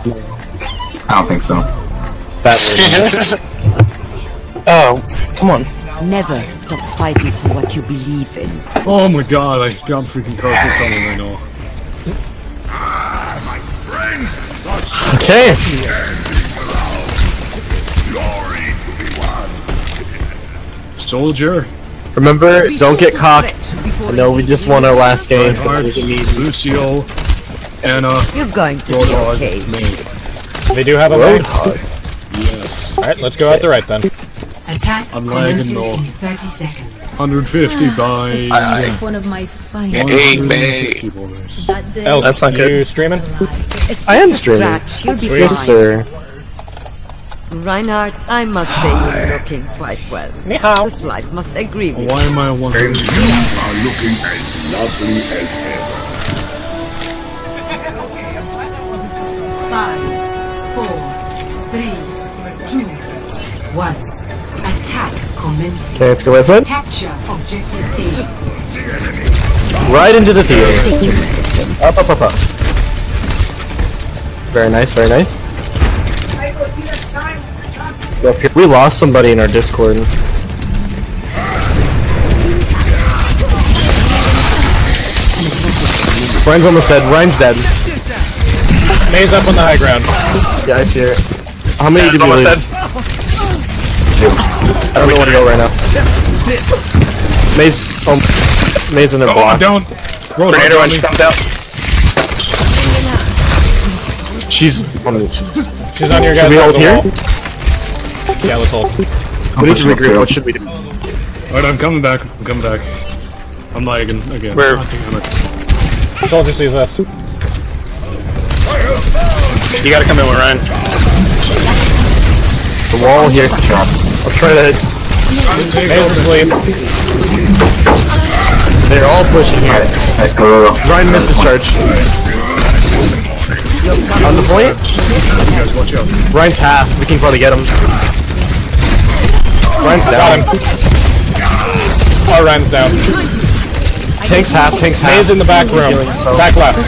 I don't think so. Oh, come on. Never stop fighting for what you believe in. Oh my god, I got freaking carpet on me right now. Okay. Soldier. Remember, don't get cocked. I know we just won our last game. Reinhardt, Lucio, Anna, You're going to be Roadhog, okay. me. They do have a main. Yes. Alright, let's go out the right then. Attack I'm lagging commences though. in 30 seconds. 150 by... One of my finest. 150 boys. That day. El, That's not you good. streaming? I am streaming. Scratch, you'll be Yes, fine. sir. Reinhardt, I must say you're looking quite well. This life must agree with Why am I 100? are looking as lovely as ever. 5, 4, 3, 1. Attack commencing. Okay, let's go outside. Capture objective A. Right into the theater. Up, up, up, up. Very nice, very nice. Go up here. We lost somebody in our Discord. Ryan's almost dead. Ryan's dead. May's up on the high ground. Yeah, I see her. How many did we lose? I don't know where to go right now. May's in their Oh, block. I'm down! Roadhog Tornado on when me. she comes out. She's on the. She's on your guys' Should we side of hold the here? wall. Yeah, let's hold. We need to regroup. What should we do? Alright, I'm coming back. I'm coming back. I'm lagging again. Where? God damn it. Soldier sees us. You gotta come in with Ryan. The wall here. I'll try to. May's asleep. They're all pushing here. Ryan missed his charge. On the point. Guys, watch out. Ryan's half. We can probably get him. Ryan's down. Got him. Our Ryan's down. Tank's half. Tank's half. May's in the back room. Back left.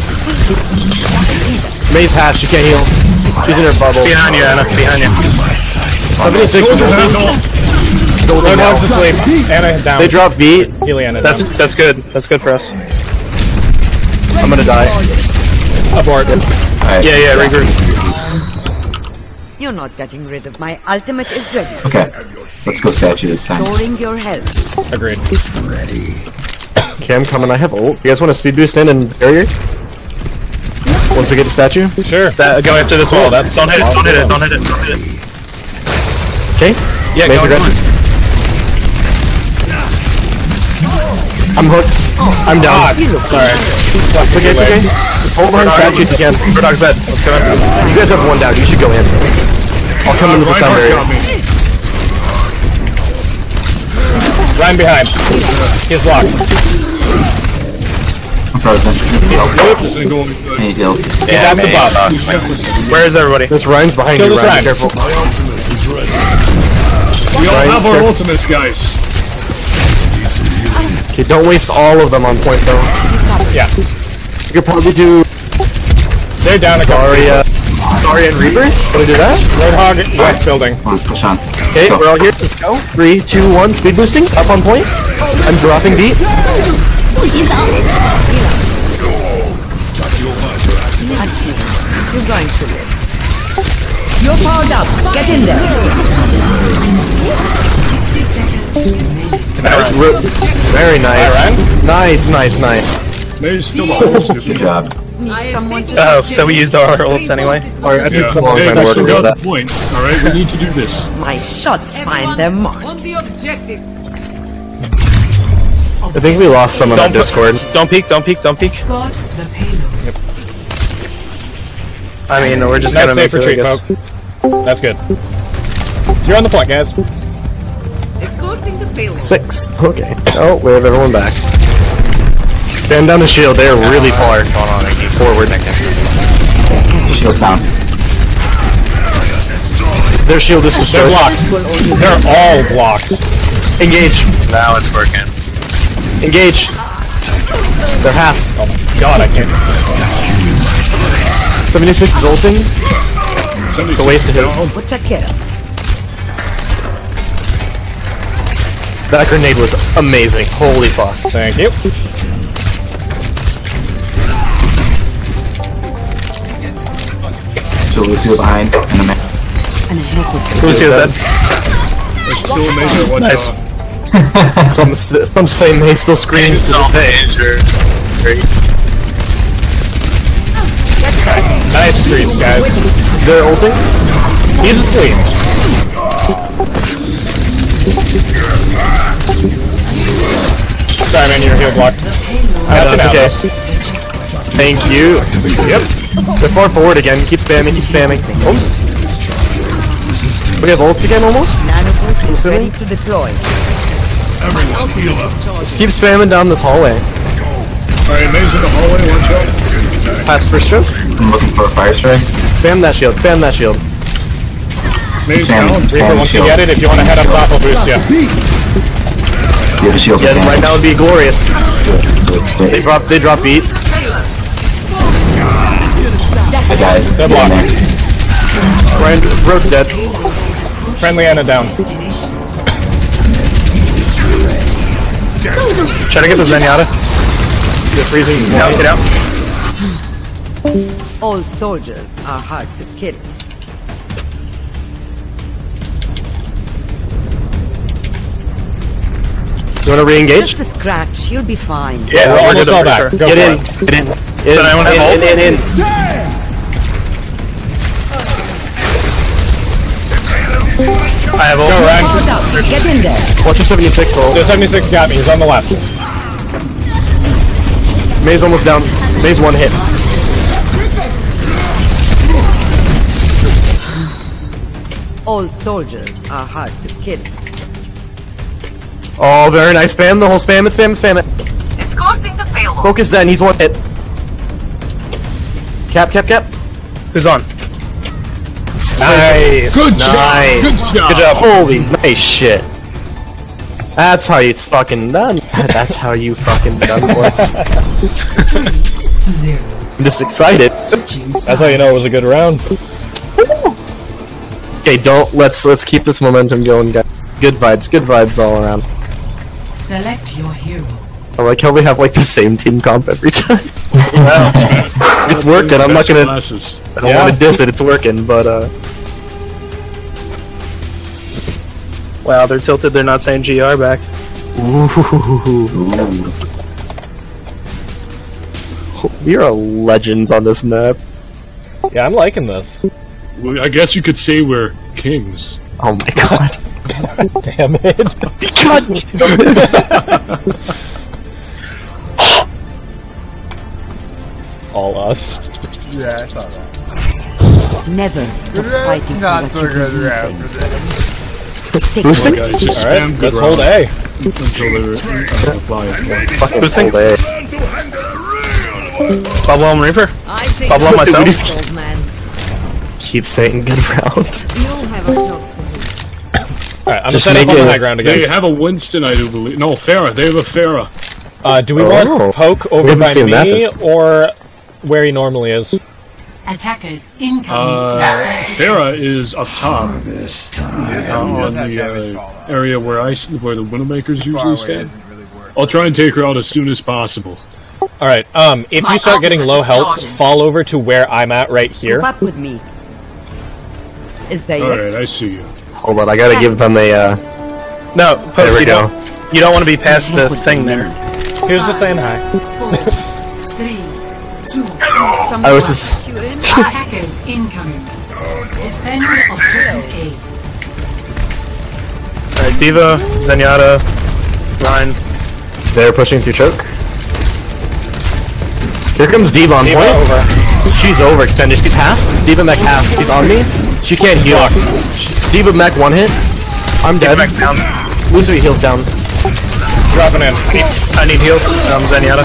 May's half. She can't heal. She's in her bubble. Behind you, Anna. Behind you. 76. Roadhog's asleep. Anna down. They drop beat. Healy Anna down. That's good. That's good for us. I'm gonna die. Abort. Yeah, regroup. You're not getting rid of my ultimate is ready. Okay, let's go statue this time. Storing your health. Agreed. Okay, I'm coming. I have ult. You guys want to speed boost in and barrier? Once we get to statue? Sure. Go after this wall. Don't hit it. Don't hit it. Don't hit it. Don't hit it. Okay. Yeah, May's aggressive. I'm hooked. I'm down. Sorry. It's okay, it's okay. Just hold behind statue if you can. Roadhog's dead. Let's go in. You guys have one down. You should go in. I'll come in with the sun barrier. Ryan behind. He's blocked. I'm frozen. This ain't going good. Any heals? He's at the top. Where is everybody? This Ryan's behind Kill you, this Ryan. Be Ryan. careful. We all Ryan, have our careful. ultimates, guys. Okay, don't waste all of them on point though. Yeah. You could probably do They're down a couple. Zarya and Reaper. Want to do that? Roadhog, west building. Come on, let's push on. Okay, we're all here. Let's go. 3, 2, 1. Speed boosting. Up on point. I'm dropping beat. You're going to live. You're powered up. Get in there. Very nice. Nice. May's still the host. Good job. Need someone to Oh, so we used our ults anyway? Alright, I think Yeah. it's a long Hey, time I working with got that. the point. Alright, we need to do this. My shots find their mark. On the objective. I think we lost some on our Discord. Escort the payload. I mean, we're just That's gonna safe make it, I retreat, guess. folks. That's good. You're on the point, guys. Escorting the payload. 6. Okay. Oh, we have everyone back. Stand down the shield. They are really far. Forward. Shield's down. Their shield is They're destroyed. blocked. They're all blocked. Engage. Now it's working. Engage. They're half. God, I can't. 76 is ulting. It's a waste of his. That grenade was amazing. Holy fuck. Thank you. So Lucio behind, and a man. Lucio's dead. Still amazing. Watch Nice. out. Some say May still screams to this day. injured. Nice streaks, guys. They're ulting? He's asleep. Sorry, man, you're heal blocked. That's okay. Thank you. Yep. They're far forward again. Keep spamming, keep spamming. Holmes? We have ults again almost? Nanoboost is ready to deploy. Just keep spamming down this hallway. Alright, May's in the hallway, watch out. Pass first stroke. I'm looking for a fire strike. Spam that shield, spam that shield. May's Spam, down. Reaper, spam once you shield. get it, if you want to head up top, I'll boost you. You have a shield for Yeah, right damage. now would be glorious. Do it. They drop beat. I died. Good luck. Ryan, Road's dead. Friendly Anna down. Try to get the Zenyatta. They're freezing. Now get out. Old soldiers are hard to kill. You wanna re-engage? Just a scratch, you'll be fine. Yeah, we're almost all back. Go Get for in. it. Get in. In. I have ult. Go, Ryan. Get in there. Watch your 76 ult. The 76 got me. He's on the left. May's almost down. May's one hit. Old soldiers are hard to kill. Oh, very nice. Spam the whole spam it, spam it, spam it. Escorting the payload. Focus Zen, he's one hit. Cap. Who's on? Nice. Good job. Nice. Good job. Good job. Holy nice shit. That's how it's fucking done. That's how you fucking done for. 0. I'm just excited. That's how you know it was a good round. Okay, let's keep this momentum going, guys. Good vibes all around. Select your hero. I like how we have like the same team comp every time. It's working. I'm not gonna. Glasses. I don't want to diss it. It's working, but wow, they're tilted. They're not saying GR back. Ooh. We are legends on this map. Yeah, I'm liking this. Well, I guess you could say we're kings. Oh my god. Damn it. God damn it. All us. Yeah, I saw that. Never stop fighting for what you believe in. Boosting? Guys, just Alright, spam good let's hold rounds A. until they're Fucking boosting. Bubble on Reaper. I think Bubble on myself. old man. Keep saying good round. We all have our jobs to do. Alright, I'm Just just setting up make on the it- high ground They again. have a Winston, I do believe. No, Farah. They have a Farah. Do we Oh. want Poke We over haven't by seen that me this- or where he normally is? Attackers incoming. Farah is up top on the area where where the Widowmakers usually stand. I'll try and take her out as soon as possible. Alright, if you start getting low health, fall over to where I'm at right here. Group up with me. Is that it? Alright, I see you. Hold on, I gotta give them a. No, there we go. You don't want to be past the thing there. Here's the saying hi. 3, 2, I was just. attackers incoming. Defend objective Alright, D.Va, Zenyatta, Ryan. They're pushing through choke. Here comes D.Va on D.Va point. over. She's overextended. She's half. D.Va mech half. She's on me. She can't heal. D.Va mech one hit. I'm dead. Mech's down. Lucio heals down. Dropping in. I need heals. Zenyatta.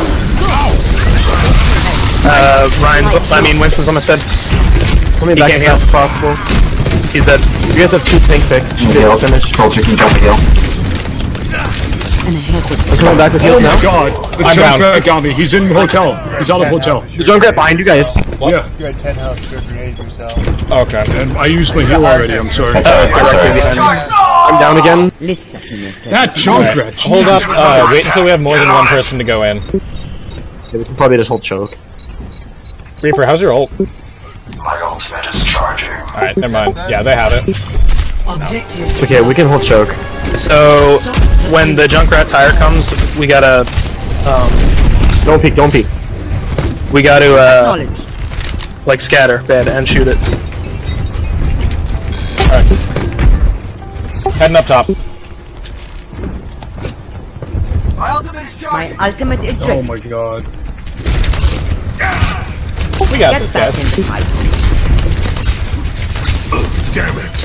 Winston's almost dead. Let me back as fast as possible. He's dead. You guys have 2 tank picks. Heals. Finish. Soldier can jump a hill. and a hesitant. I'm coming back with Oh heals my now. god! The I'm down. Junkrat got me. He's in hotel. He's out of hotel. The Junkrat behind you guys. Yeah. You had 10 health, you grenade yourself. Okay. And I used my heal already. I'm sorry. I'm down again. Listen to me, sir. That Junkrat. Hold up. Wait until we have more than one person to go in. Yeah, we can probably just hold choke. Reaper, how's your ult? My ultimate is charging. Alright, never mind. Yeah, they have it. Objective. It's okay, we can hold choke. So, when the Junkrat tire comes, we gotta, Don't peek, don't peek. we gotta, Acknowledged. like scatter bed and shoot it. Alright. Heading up top. My ultimate is Oh ready. my god. We got Get this, back guys. in the fight. Damn it.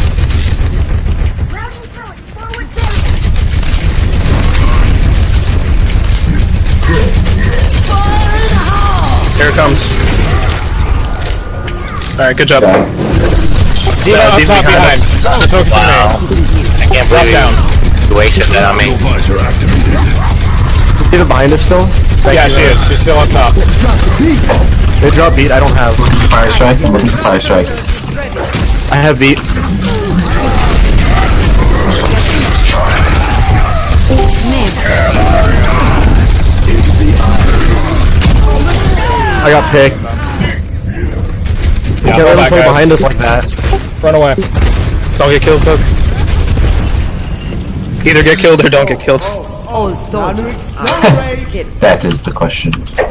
Here it comes. Alright, good job. Diva up Diva top behind. behind The token's I can't Drop believe down. you wasted that on me. Visor activated. Is Diva behind us still? Yeah, she is. She's still up top. They drop beat, I don't have. Fire strike. I'm looking for fire strike. I have beat. I got picked. You Yeah, can't let fall them back, play guys. behind us like that. Run away. Don't get killed, Poke. Either get killed or don't get killed. All soldiers are killed. That is the question.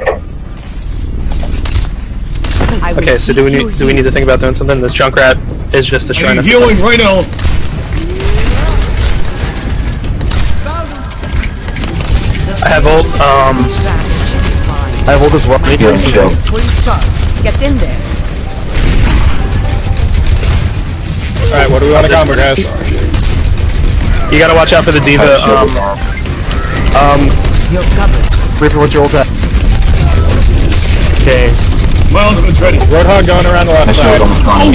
I will Okay, so keep do you we need to think about doing something? This Junkrat is just I destroying need us. healing right now. I have ult, I have ult as well. Healing shield. Full charge. Get in there. Alright, what do we want to combo, guys? you gotta watch out for the Diva, You're covered. Reaper, what's your ult at? Okay. My ultimate's ready. Roadhog going around the My left shield side. almost gone.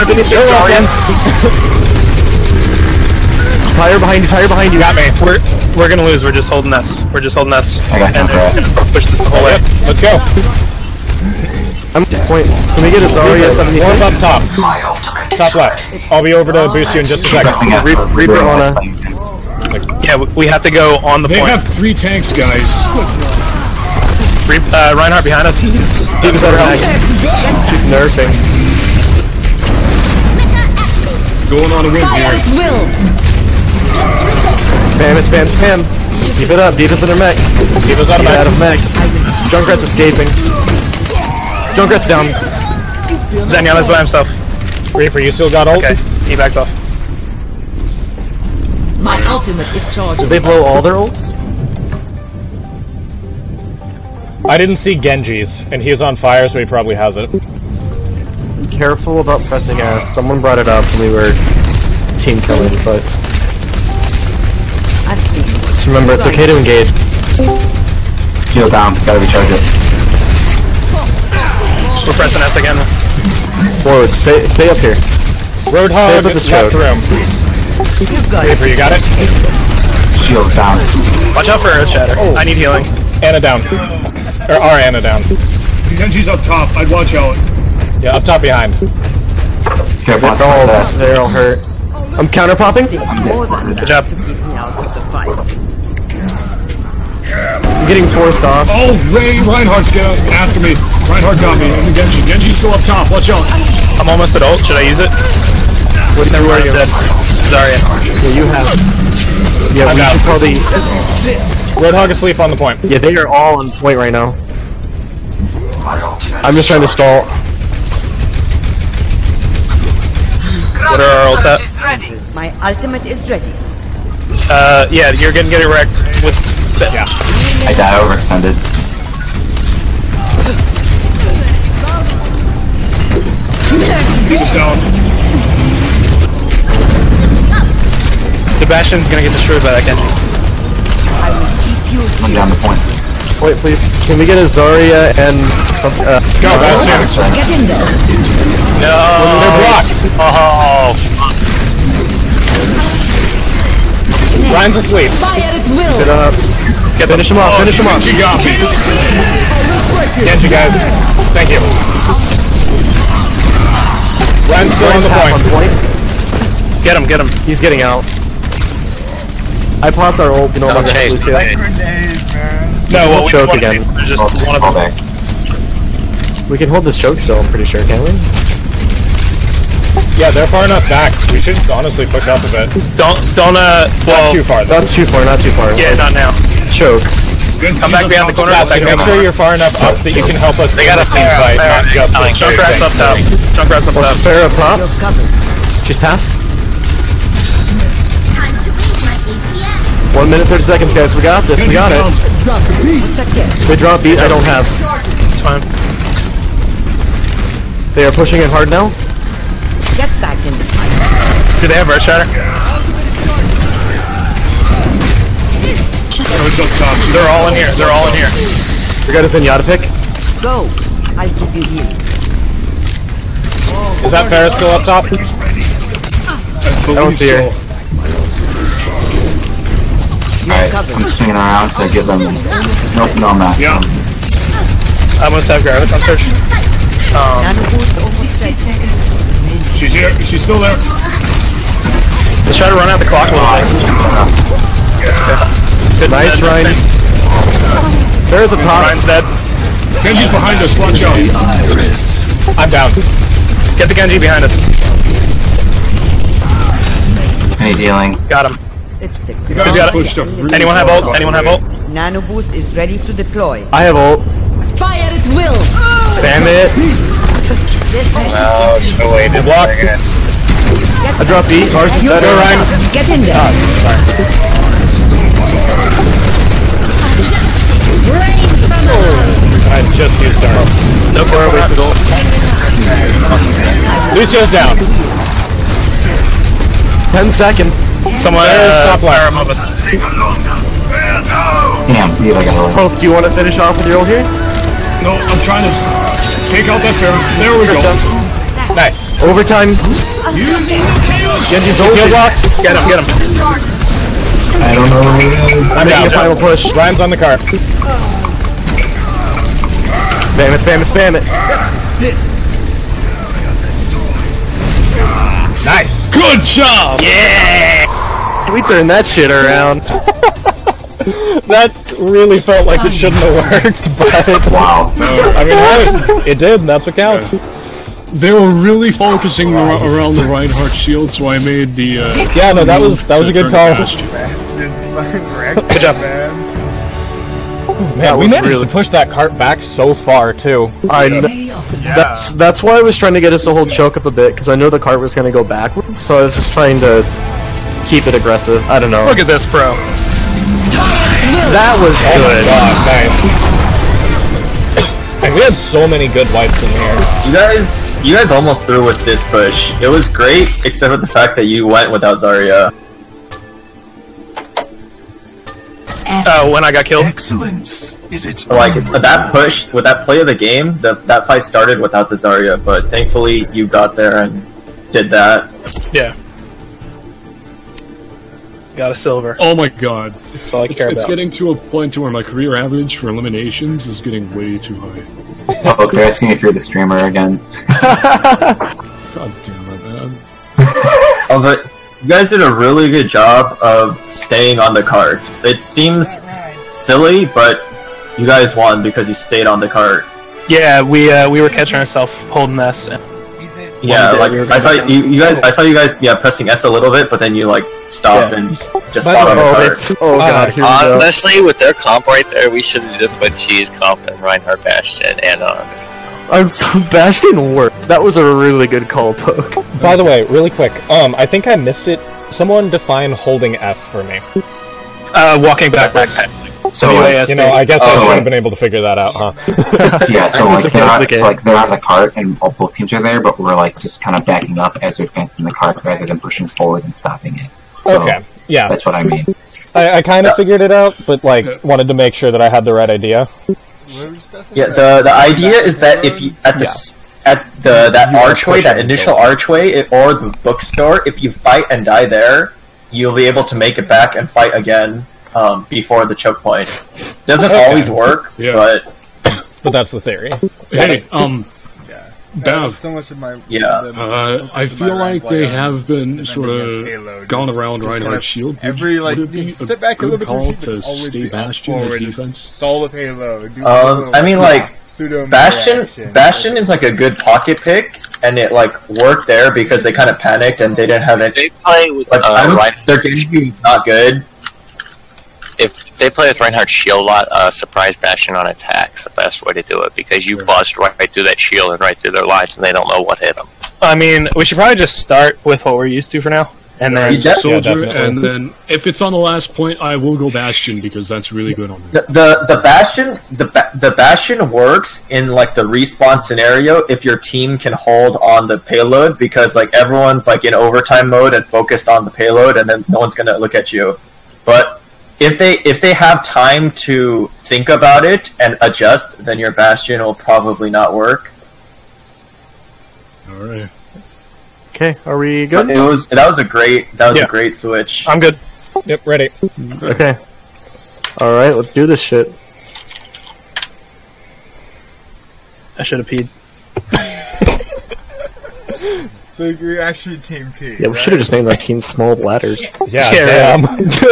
Tire behind you, tire behind you. Got me. we're gonna lose, we're just holding S. We're just holding S. I got And Junkrat. then push this the whole way. Let's go. I'm point. Can we get a Zarya 76? One's up top. My ultimate. Top left. I'll be over to boost you in just a Pressing second. S. Reaper on a- Yeah, we have to go on the They point. have 3 tanks, guys. Reinhardt behind us, he's... Diva's at her back. She's nerfing. Going on a win here. Spam it, spam, spam. Keep it up, Diva's in her mech. Diva's out of Get out mech. of mech. Junkrat's escaping. Junkrat's down. Zenyatta's by himself. Reaper, you still got ult? Okay, he backed off. My ultimate is charged. Did they blow all their ults? I didn't see Genji's, and he's on fire, so he probably has it. Be careful about pressing S. Someone brought it up when we were team killing, but I've seen it. just remember it's okay to engage. Shield down. Gotta recharge it. We're pressing S again. Forward, stay up here. Roadhog Save is the left choke. room. Reaper, you got it? Shield's down. Watch out for Earth Shatter. I need healing. Anna down. Or our Anna down. Genji's up top. I'd watch out. Yeah, up top behind. Careful. Oh, S. they're all hurt. I'm counter popping. More than Good that job. to keep me out of the fight. I'm getting forced off. Oh, Reinhardt's getting after me. Reinhardt got me. And Genji. Genji's still up top. Watch out. I'm almost at ult. Should I use it? What's Never mind, you? dead. Zarya. Yeah, you have. Yeah, we should probably. Roadhog asleep on the point. Yeah, they are all on point right now. My ultimate. I'm just trying to stall. What are our ults at? Is ready. My ultimate is ready. Yeah, you're getting wrecked with... Yeah. I die overextended. He's down. Sebastian's gonna get destroyed by that Genji. I will keep you I'm down the point. Wait, please. Can we get a Zarya and some? Go, Bastion. Get in there. No! They're blocked. Oh! Ryan's asleep. Fire at will. Get up. Finish him off. Finish him off. She got me. Genji, guys. Thank you. Ryan's still on the point. Get him, get him. He's getting out. I popped our ult. You know, Don't chase me. No, We'll we choke want again. There's just one of Fall them. back. We can hold this choke still, I'm pretty sure, can't we? Yeah, they're far enough back. We should honestly push up a bit. Don't, Not well, too far, though. Not too far, not too far. yeah, not now. Choke. Come back behind the corner. Yeah, Come back make behind the sure corner. you're far enough up that you can help us. They got a team fair, fight, fair, not just fair. Junkrat's up top. Junkrat's up top. Fair up top. You're covered. She's half. 1 minute 30 seconds, guys. We got this. We got it. They drop beat. I don't have. It's fine. They are pushing it hard now. Get back in the fight. Do they have Earth Shatter? Oh, it's up top. They're all in here. They're all in here. We got a Zenyatta pick. Go. I'll keep you here. Is that Ferris still up top? I don't see her. Alright, I'm swinging around to give them... Nope, no, I'm not. Yeah. I must have Gravis on search. Nano boost over 60 seconds. She's here. She's still there. Let's try to run out the clock a little bit. Good, Nice, dead. Ryan. There's a top. Ryan's dead. Genji's behind us. Watch out. I'm down. Get the Genji behind us. Any healing? Got him. You guys got it. pushed up really Anyone have far. ult? Anyone have ult? Nano boost is ready to deploy. I have ult. Fire at will. Spam it. No, no way. Did Block. I drop beat. Ours is better. Ryan. Get in there. I just used her. No kill. Wasted ult. Lucio's down. 10 seconds. Someone Top line. fire above us. Damn, dude, I got a Poke, do you want to finish off with your ult here? No, I'm trying to take out that fair. There we go. Nice. Overtime. Genji's ult. Kill block. Get him, get him. I don't know where he is. I'm making a final push. Ryan's on the car. Spam it, spam it, spam it. Nice. Good job. We turned that shit around. That really felt like it shouldn't have worked, but Wow. I mean, hey, it did, and that's what counts. They were really focusing around the Reinhardt shield, so I made the. Yeah, no, that was a good call. Good job. Man, we managed to push that cart back so far too. That's why I was trying to get us to hold choke up a bit, because I know the cart was going to go backwards, so I was just trying to keep it aggressive. I don't know. Look at this, bro. That was good. Nice. And we had so many good wipes in here. You guys almost threw with this push. It was great, except for the fact that you went without Zarya. Oh, when I got killed. Excellence is its Like, that push, with that play of the game, that fight started without the Zarya, but thankfully you got there and did that. Yeah. Got a silver. Oh my god. That's all I care It's about. getting to a point to where my career average for eliminations is getting way too high. Oh, they're asking if you're the streamer again. God damn it, man. Oh, but you guys did a really good job of staying on the cart. It seems silly, but you guys won because you stayed on the cart. Yeah, we were catching ourselves holding S. Yeah, like I saw you guys pressing S a little bit, but then you like stopped and just fought on the cart. Oh god, here we go. Honestly, with their comp right there, we should have just put Cheese comp and Reinhardt Bastion and I'm so Bastion worked. That was a really good call, Poke. By the way, really quick, I think I missed it. Someone define holding S for me. Walking backwards. So, You know, I guess I Oh, would like- have been able to figure that out, huh? yeah, so like It's they're on, okay. so like they're on the cart and both teams are there, but we're like just kind of backing up as we're advancing the cart rather than pushing forward and stopping it. So Okay, yeah. that's what I mean. I kind of figured it out, but like wanted to make sure that I had the right idea. Yeah, the idea is that if you at that archway, that initial archway, or the bookstore, if you fight and die there, you'll be able to make it back and fight again before the choke point. Doesn't always work, but that's the theory. Hey, Dav, so much of my I feel like they have been sort of gone around Reinhardt's shield. Would it be a good call to stay Bastion as defense? Stall the payload. I mean, like, Bastion is like a good pocket pick, and it like worked there because they kind of panicked and they didn't have it. They play with their game not good. If they play with Reinhardt's shield a lot, surprise Bastion on attack's the best way to do it, because you bust right through that shield and right through their lines, and they don't know what hit them. I mean, we should probably just start with what we're used to for now, and then Soldier, and then if it's on the last point, I will go Bastion because that's really good on me. The Bastion works in like the respawn scenario if your team can hold on the payload, because like everyone's like in overtime mode and focused on the payload, and then no one's gonna look at you. But if they have time to think about it and adjust, then your Bastion will probably not work. All right. Okay, are we good? That was a great switch. I'm good. Yep, ready. Okay. All right, let's do this shit. I should have peed. So you're actually Team P. Yeah, we should have just named our team Small Bladders. Yeah, damn.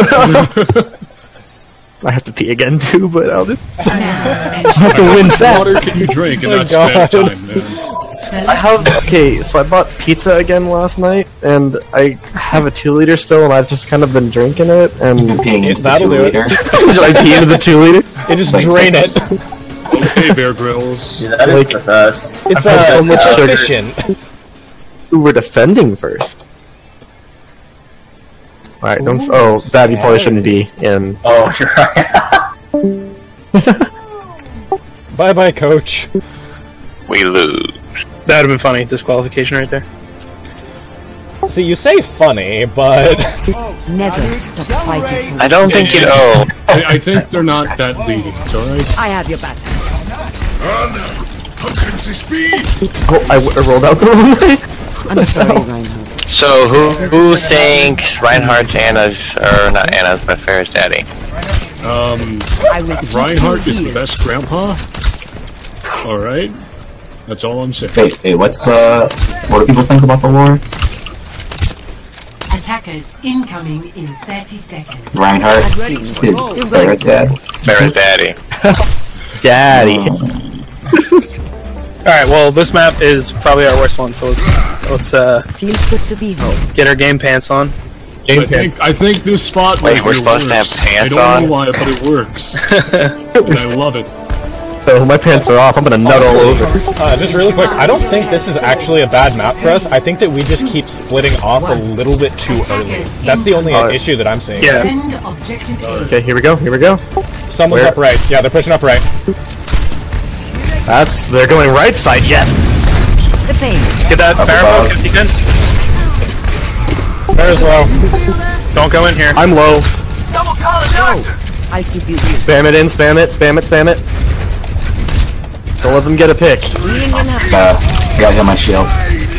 I have to pee again too, but I'll just I have to win fast. Water can you drink and not spend time, man? Okay, so I bought pizza again last night, and I have a 2-liter still, and I've just kind of been drinking it, and that'll do it. Should I pee into the 2-liter? You just drain it. Okay, Bear Grylls. Yeah, that is the best. I've had so much sugar. Who we're defending first? Alright, don't. Oh, that you probably shouldn't be in. Oh, you're right. Bye bye, coach. We lose. That would have been funny. Disqualification right there. See, you say funny, but never stop fighting. I don't think you know. I think they're not that leading. It's alright. I have your back. Oh, I rolled out the wrong way. I'm sorry, Reinhardt. So who thinks Reinhardt's Anna's, or not Anna's, but Farrah's daddy? Reinhardt is the best grandpa. All right, that's all I'm saying. Hey, what do people think about the war? Attackers incoming in 30 seconds. Reinhardt is Farrah's dad. Farrah's daddy. Daddy. Alright, well, this map is probably our worst one, so let's feels good to be home. Get our game pants on. I think this spot. Wait, we're supposed to have pants on? I don't know why, but it works, and I love it. So my pants are off. I'm gonna nut all over. Just really quick, I don't think this is actually a bad map for us. I think that we just keep splitting off a little bit too early. That's the only issue that I'm seeing. Yeah. Okay, here we go. Someone's up right. Yeah, they're pushing up right. They're going right side, yes! Get that Farrah if you can. Farrah's low. Don't go in here. I'm low. I'll keep you. Spam it in, spam it. Don't let them get a pick. I gotta hit my shield.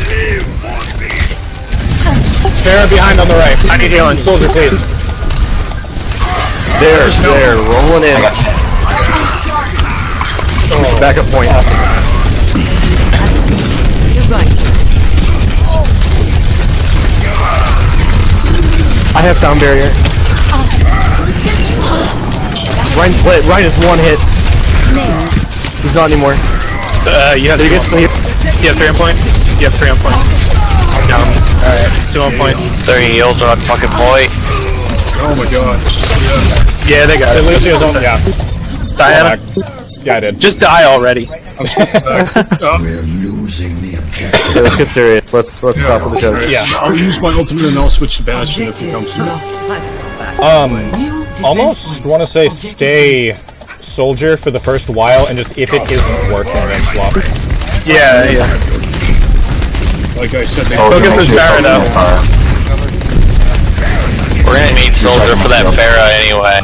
Farrah behind on the right. I need healing. Soldier, please. There, rolling in. Backup point. You're going. I have sound barrier. Ryan's lit. Ryan is one hit. He's not anymore. You have 3 on point? You have 3 on point. I'm down. Alright, it's 2 on point. 30 heals on fucking point. Oh my god. Yeah, they got it. Lucio's on. Yeah. Diana. Yeah, I did. Just die already. We're losing the objective. Okay, let's get serious. Let's stop with the jokes. Yeah. I'll use my ultimate and I'll switch to Bastion if it comes to it. Almost want to say stay Soldier for the first while, and just if it isn't working, then swap. Yeah. Like I said, focus this Farrah though. We're gonna need Soldier for that Farrah anyway.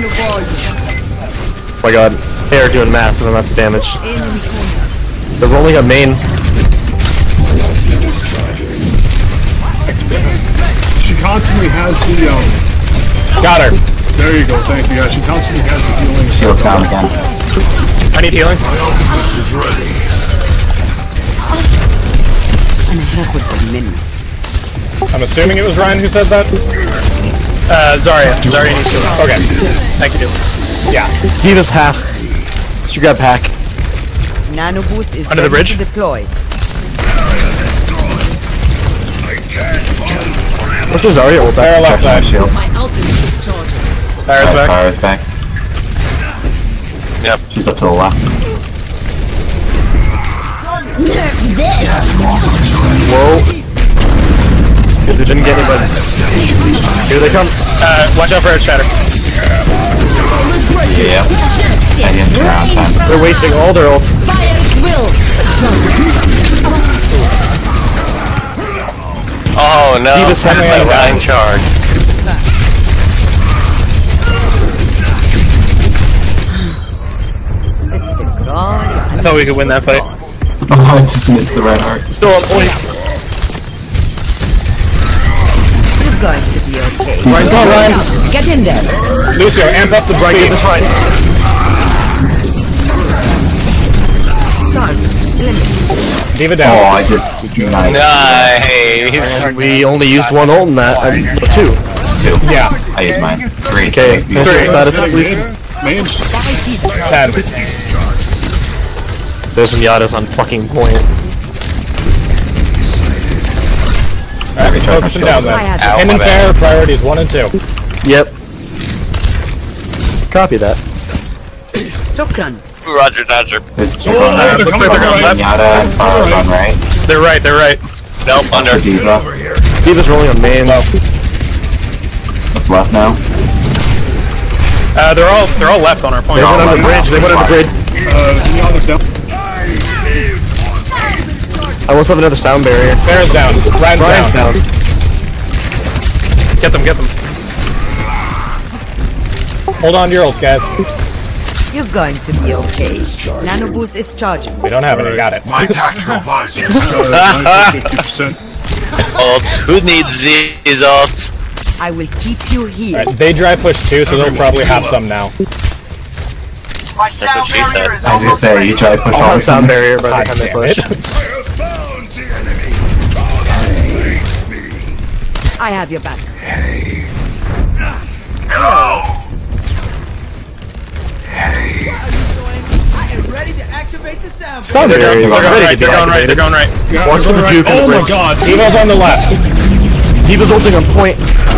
Oh my god. They are doing massive amounts of damage. They're rolling a main. she constantly constantly has the Got her. There you go. Thank you. Yeah, she constantly has the healing. Shield's down again. I need healing. I'm assuming it was Ryan who said that. Zarya. Zarya needs healing. Okay. Thank you. Yeah. D.Va's half. She grabbed pack. Nano boost is Under the ready bridge? to deploy. Where's your Zarya ult back? Left side. Shield. My ultimate is charging. Fire's back. Fire's back. Yep. She's up to the left. Whoa. Good, they didn't get anybody. Here they come. Watch out for Earth Shatter. Yeah. I didn't turn on time. They're wasting all their ults. Fire at will. Oh no! D.Va's Let heavily Ryan charge. I thought we could win that fight. Oh, I just missed the Reinhardt. Still on point. You're going to be okay. Ryan's on Ryan. Get in there. Lucio, amp up the Right, get this right. D.Va Oh, down. I just... Nice. And we only used one ult in that. Two. Yeah. I used mine. 3. Okay, You three. used Status, please. Man, 10. There's some Yadas on fucking point. Alright, focus them down then. Ow, Him my and bad. Fair, priorities 1 and 2. Yep. Copy that. Shukran. Roger, Dodger. There's two on right. they're coming Yada right. and Farah's on right. They're right. Nope, under. D.Va. D.Va's rolling on main. What's left now? They're all left on our point. They went on the bridge. They went on the bridge. Yada's down. I almost have another sound barrier. Fair's down. Ryan's down. Get them. Hold on to your ult, guys. You're going to be okay. Nano boost is charging. We don't have any. Got it. My tactical visor. 50%. Ults. Who needs these ults? I will keep you here. Alright, they dry push too, so they'll probably have some now. That's what she said. I was gonna say, you try to push I'll all have the sound barrier by the God time they damn push. I have your back. Sound barrier. They're going right. Watch for the juke. Oh my god. D.Va's on the left. D.Va's ulting on point.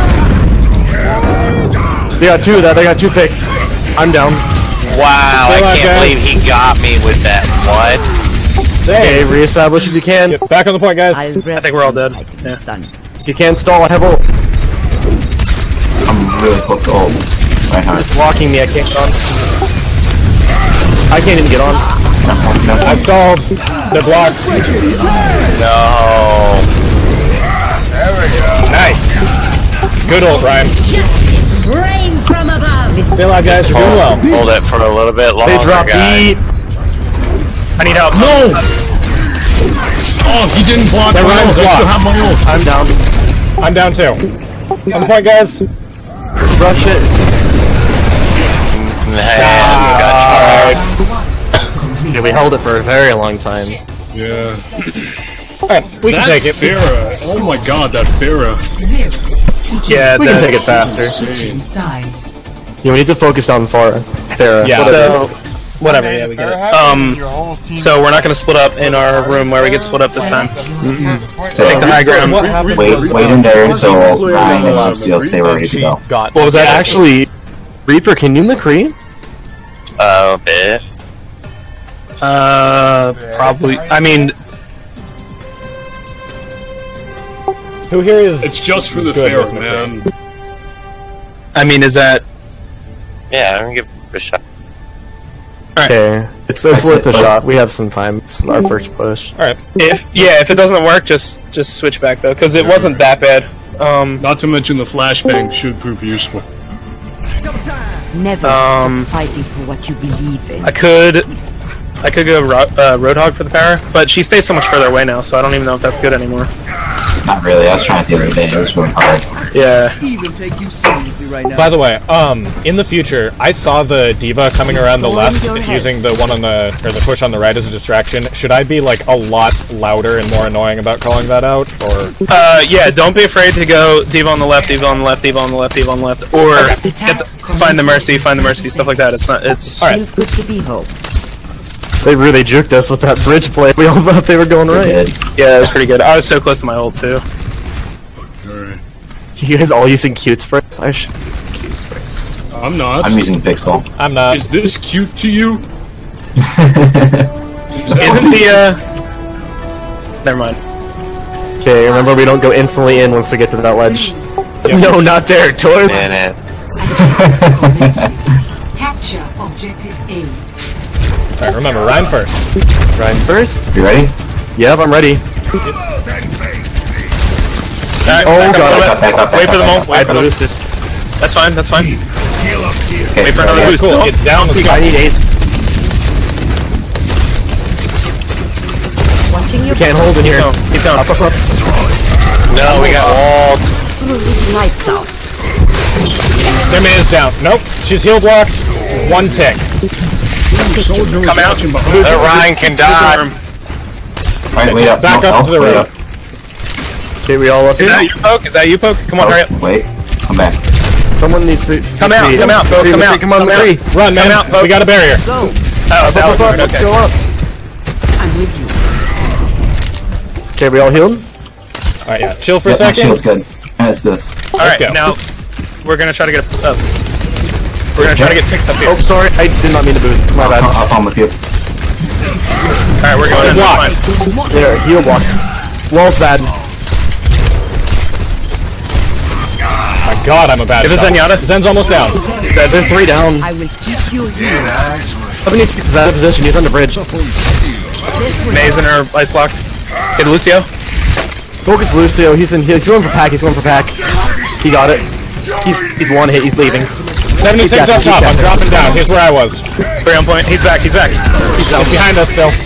They got two of that. They got 2 picks. I'm down. Wow, I can't believe he got me with that. What? Okay, reestablish if you can. Get back on the point, guys. I think we're all dead. Yeah. Done. If you can stall, I have ult. I'm really close to ult. Reinhardt. It's blocking me. I can't get on. I can't even get on. I've stalled. They're blocked. No. Nice. Good ult, Ryan. Rain from above. Feel like guys are doing well. Hold it for a little bit longer, They dropped guys. E. I need help. No! Oh, he didn't block my Ryan's ult. I still blocked. have my ult. I'm down. I'm down too. On the point, guys. Rush it. Man, got Yeah, we held it for a very long time. Yeah. Alright, we can take it. Pharah. Oh my god, that Pharah. Yeah, We can take it faster. Switching sides. Yeah, we need to focus on Farah. Yeah. So, whatever. Yeah, we get it. So we're not gonna split up in our room where we get split up this time. So, Take the high ground. wait in there until Ryan and Lucio say we're ready to go. Got What was that? Actually, Reaper, can you McCree? a bit. Probably. I mean, Who here is? It's just for the Good Pharah, with man. is that? Yeah, I'm gonna give it a shot. Okay, it's worth a shot. We have some time. It's our first push. All right. If it doesn't work, just switch back though, because it wasn't that bad. Not to mention the flashbang should prove useful. Never stop fighting for what you believe in. I could go Roadhog for the power, but she stays so much further away now, so I don't even know if that's good anymore. Not really. I was trying it the other day. It was really hard. Yeah. Even take you seriously right now. By the way, in the future, I saw the D.Va coming around the left using the one on the push on the right as a distraction. Should I be like a lot louder and more annoying about calling that out, or? Yeah. Don't be afraid to go D.Va on the left, D.Va on the left, D.Va on the left, D.Va on the left, or find the mercy, stuff like that. It's not. It's all right. Feels good to be home. They really juked us with that bridge play. We all thought they were going right. Yeah, it was pretty good. I was so close to my ult too. You guys all using cute sprays? I should use cute sprays. I'm not. I'm using Pixel. I'm not. Is this cute to you? Isn't the Never mind. Okay, remember we don't go instantly in once we get to that ledge. Yep. No, not there, Tor. Capture objective A. Alright, remember, Ryan first. Ryan first. You ready? Yep, I'm ready. Right, oh god, back up, wait for the moment. I boosted. That's fine, that's fine. Okay, wait for another boost. Cool. It's down. I need ace. Watching your Can't hold in here. Keep going. Up. No, we got all. lights out. Their man's down. Nope. She's heal blocked. One tick. Come out. Ryan can die. Alright, wait up. Back up to the road. Okay, we all up here? Is that you, Poke? Is that you, Poke? Come on, hurry up. Wait, come back. Someone needs to... Come out, Poke, come out. Come on, Marie. Run, man. Come out, Poke. We got a barrier. Go. Oh, it's Alex. Let's go up. I'm with you. Okay, we all healed? Alright, yeah. Chill for a My second. shield's good. Let's do this. Alright, go. now we're gonna try to get up. We're gonna try to get picks up here. Oh, sorry. I did not mean to boost. My bad. I'll come with you. Alright, we're going in. Block. There, heal block. Wall's bad. My god, I'm a bad Give us shot. Zenyatta. Zen's almost down. They're 3 down. I will keep you here. Somebody needs to get out of position. He's on the bridge. Maze in her ice block. Hit Lucio. Focus Lucio. He's going for pack. He's going for pack. He got it. He's one hit. He's leaving. 76 up top. I'm dropping down. Here's where I was. 3 on point. He's back. He's back. He's behind us still.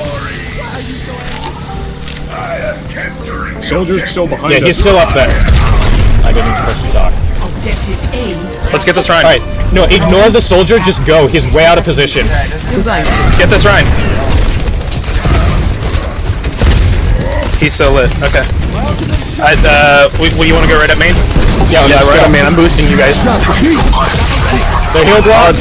Soldier's still behind us. Yeah, he's still up there. I didn't push the dock. Objective A. Let's get this Ryan. Alright, no, ignore the soldier, just go. He's way out of position. Get this Ryan. He's so lit. Okay. You want to go right at main? Yeah, right on, man. I'm boosting you guys. They're heal block.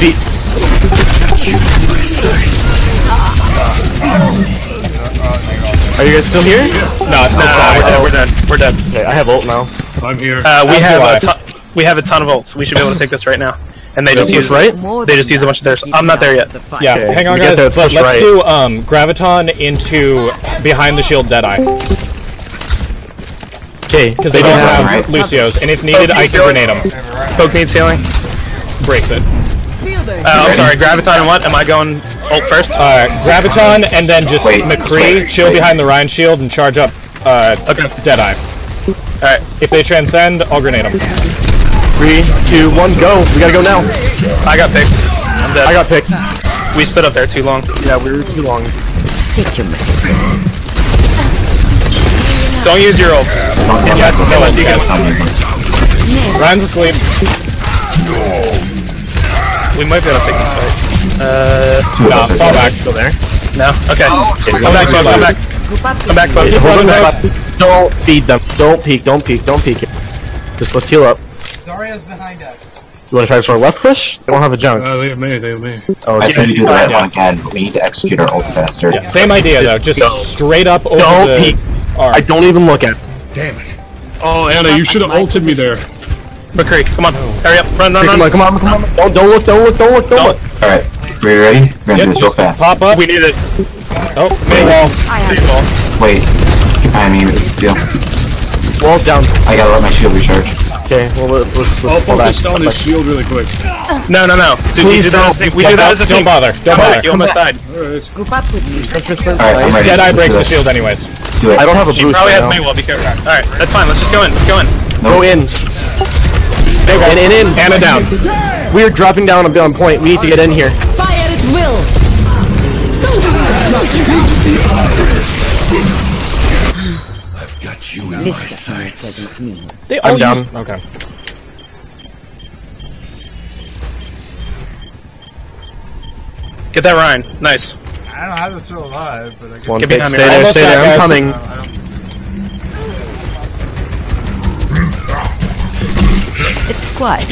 Are you guys still here? No, we're dead. We're dead. Okay, I have ult now. I'm here. We have a ton of ults. We should be able to take this right now. And they just use right. They just use a bunch of theirs. I'm not there yet. Yeah, Okay, hang on, we guys. get there, Let's right. do Graviton into behind the shield Deadeye. Okay, Because they don't have right. Lucio's, and if needed, I can grenade them. Poke needs healing. Breaks it. I'm sorry, Graviton and what? Am I going ult first? Graviton, and then just Wait, McCree, chill behind the Ryan shield, and charge up Deadeye. Alright. If they transcend, I'll grenade them. 3, 2, 1, go. We gotta go now. I got picked. I'm dead. I got picked. We stood up there too long. Yeah, we were too long. Don't use your ults. Yes, you get Ryan's asleep. We might be able to take this fight. No, fall back. Still there. No? Okay. Come back, Bub. Come back. Come back, Bub. Hold on, don't feed them. Don't peek. Don't peek. Don't peek. Just let's heal up. Zarya's behind us. You want to try for a left push? They don't have a junk. They have me. They have me. Oh, I said we do the right one again, but we need to execute our ults faster. Yeah, same idea though. Just straight up over Don't the peek. arm. I don't even look at it. Damn it. Oh, Anna, you should have ulted me there. McCree, come on. Hurry up. Run. Come on. Don't look. Alright, we ready? We're gonna do this real fast. Pop up. We need it. Oh, wall. Wait. I mean, seal. Wall's down. I gotta let my shield recharge. Okay, well, let's I'll pull back. focus down his shield really quick. No. Dude, Please don't. We do that as a Don't thing. bother. Don't bother. You almost died. Alright. Group up with me. Alright, I'm ready. Deadeye Let's breaks do the this. shield anyways. Do it. I don't have a She boost probably right has now. Maywell. Be careful. Alright, that's fine. Let's just go in. Let's go in. Go in. In. Anna down. We're dropping down on point. We need to get in here. Fire at will. Got you in my sights. I'm down. Okay. Get that Ryan. Nice. I don't know how to throw alive, but I It's one Get pick. behind me. Stay there, Almost stay there. back, I'm guys. coming. It's quiet.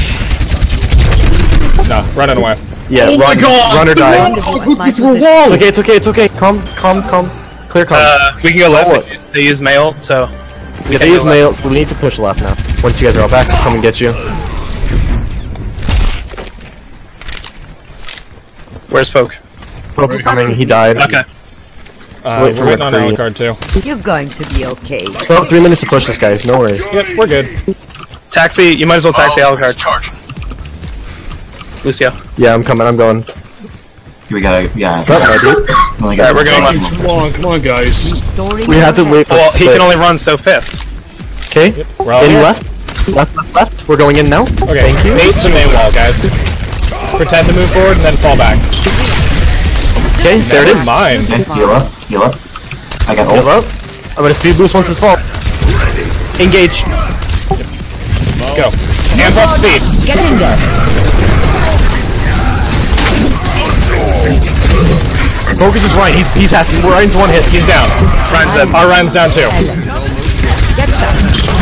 No, running away. Yeah, Oh my God! Run or die. My It's okay. It's okay. Calm. Clear comms. We can go left. They use mail, so Yeah, they use mail. We need to push left now. Once you guys are all back, I'll come and get you. Where's Poke? Poke's coming. He died. Okay. Wait for We're waiting on McCree. Alucard too. You're going to be okay. So 3 minutes to push this, guys. No worries. Yep, we're good. Taxi. You might as well taxi Alucard. Lucio. Yeah, I'm coming. I'm going. We gotta, yeah. What's up, my dude? Alright, we're going left. Come on, guys. We have to wait for Well, he 6. can only run so fast. Okay. We're all Any here. left? We're going in now. Okay, Thank you. bait the main wall, guys. Pretend to move forward and then fall back. Okay, there it is. Mine. Okay, heal up. I got Hold ult. up. I'm gonna speed boost once it's fall. Engage. Go. Hands off speed. Get in there. Focus is Ryan. He's half. Ryan's one hit. He's down. Ryan's dead. Our Ryan's down too. Get that.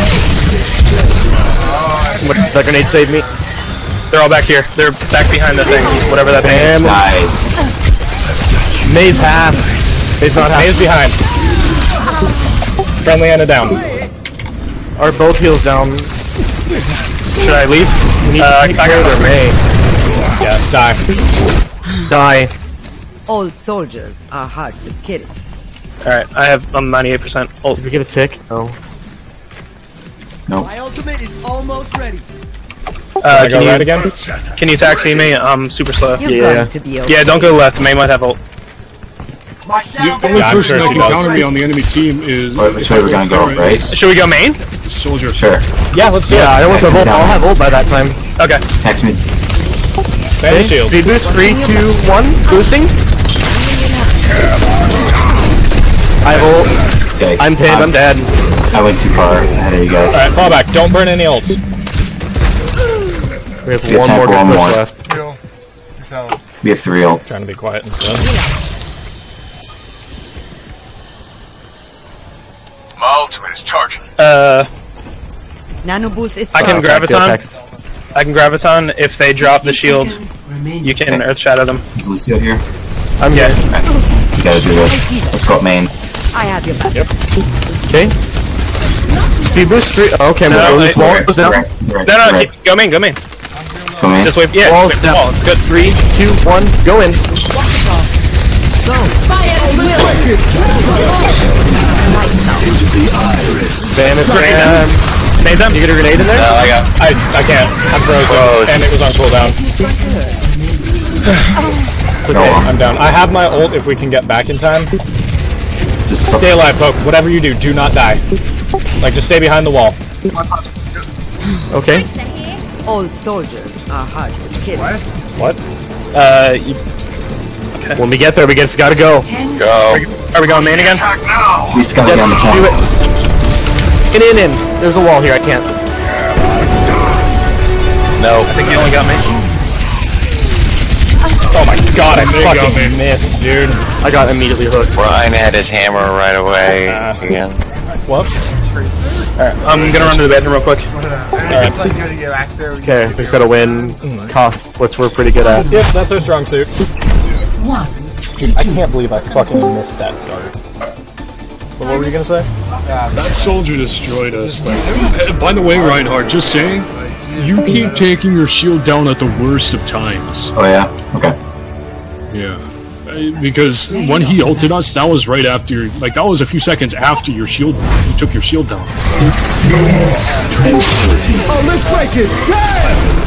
That grenade saved me. They're all back here. They're back behind the thing. Whatever that thing is. Nice. May's half. May's not half. May's behind. Friendly Anna down. Are both heals down? Should I leave? I got their May. Yeah, die. Die. Old soldiers are hard to kill. Alright, I'm 98% ult. Did we get a tick? No. No. My ultimate is almost ready. Can I go right again? Can you taxi me? I'm super slow. You're going to be okay. Yeah, don't go left. May might have ult. The only I'm person sure that she can does. counter me on the enemy team is... Which way we're gonna go, right? Should we go main? Soldier. Sure. Yeah, let's do Yeah, I it. almost have ult. I'll have ult by that time. Okay. Text me. Bandit Okay, shield. speed boost. 3, 2, 1. Boosting. I have ult. Okay. I'm pinned. I'm dead. I went too far ahead of you guys. Alright, fall back. Don't burn any ults. We have Yeah, one time more for one good more. push left. We have 3 ults. Trying to be quiet and stuff. My ultimate is charging. Nano boost is I can graviton. Text. I can graviton. If they drop the shield, you can earth shadow them. Is Lucio here? I'm Yeah. here. We gotta do this. Let's go up main. I have your back. Yep. Okay. Speed boost 3. Okay, I'm No, going I- this wall. Right, Goes down. right, right, No, right. go main, go main. Go in. Just wait. Yeah, Walls wait, down. wall. It's good. 3, 2, 1. Go in. Into the iris. Bam, it's Made them. You get a grenade in there? No, I got. I can't. I'm frozen. And it was on cooldown. It's No, okay. I'm down. I have my ult if we can get back in time. just Stay alive, Poke. Whatever you do not die. Like, just stay behind the wall. Okay. Old soldiers are hard to kill. What? When we get there, we just gotta go. Go. Are we going main again? we just gotta get on the Do top. it. In. There's a wall here. I can't. No. I think you only got me. Oh my god, I fucking missed, dude. I got immediately hooked. Ryan had his hammer right away again. Whoops. Alright, I'm gonna run to the bedroom real quick. Okay, we just gotta win. Cough, which we're pretty good at. Yep, that's our strong suit. One. Dude, I can't believe I fucking missed that dart. What were you gonna say? That soldier destroyed us. Like, by the way, Reinhardt, just saying, you keep taking your shield down at the worst of times. Oh yeah? Okay. Yeah. Because when he ulted us, that was right after, like, that was a few seconds after your shield, you took your shield down. Experience tranquility. Oh, let's break it! Damn!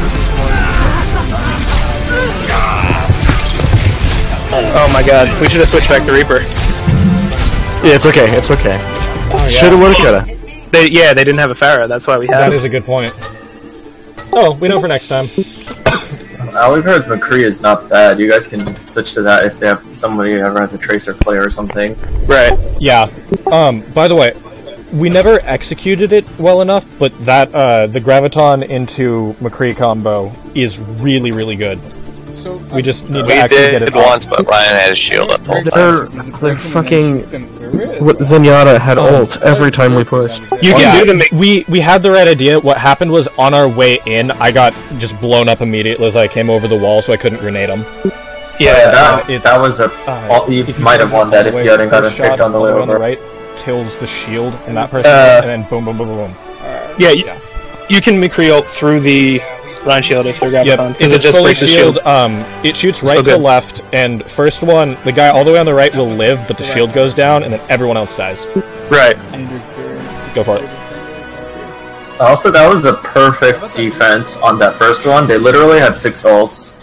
Oh my god, we should have switched back to Reaper. Yeah, it's okay. It's okay. Oh, yeah. Shoulda, woulda, coulda. They didn't have a Pharah, that's why we That have. is a good point. Oh, we know for next time. Alucard's McCree is not bad. You guys can switch to that if they have somebody who ever has a Tracer player or something. Right. Yeah. By the way, we never executed it well enough, but that the Graviton into McCree combo is really, really good. So we just need to We actually get did it once, but Ryan had his shield up the whole time. They're fucking... Zenyatta had ult every time we pushed. You can do them. We had the right idea. What happened was on our way in, I got just blown up immediately as I came over the wall, so I couldn't grenade them. Yeah, that was a... you might have won that if you hadn't gotten picked on the way over. On the right kills the shield, and that person, and then boom, boom, boom, boom, boom. Yeah, you can McCree ult through the Ryan shield if they're Graviton. Because it just breaks the shield. It shoots right to left, and first one, the guy all the way on the right will live, but the shield goes down, and then everyone else dies. Right. Go for it. Also, that was a perfect defense on that first one. They literally had 6 ults.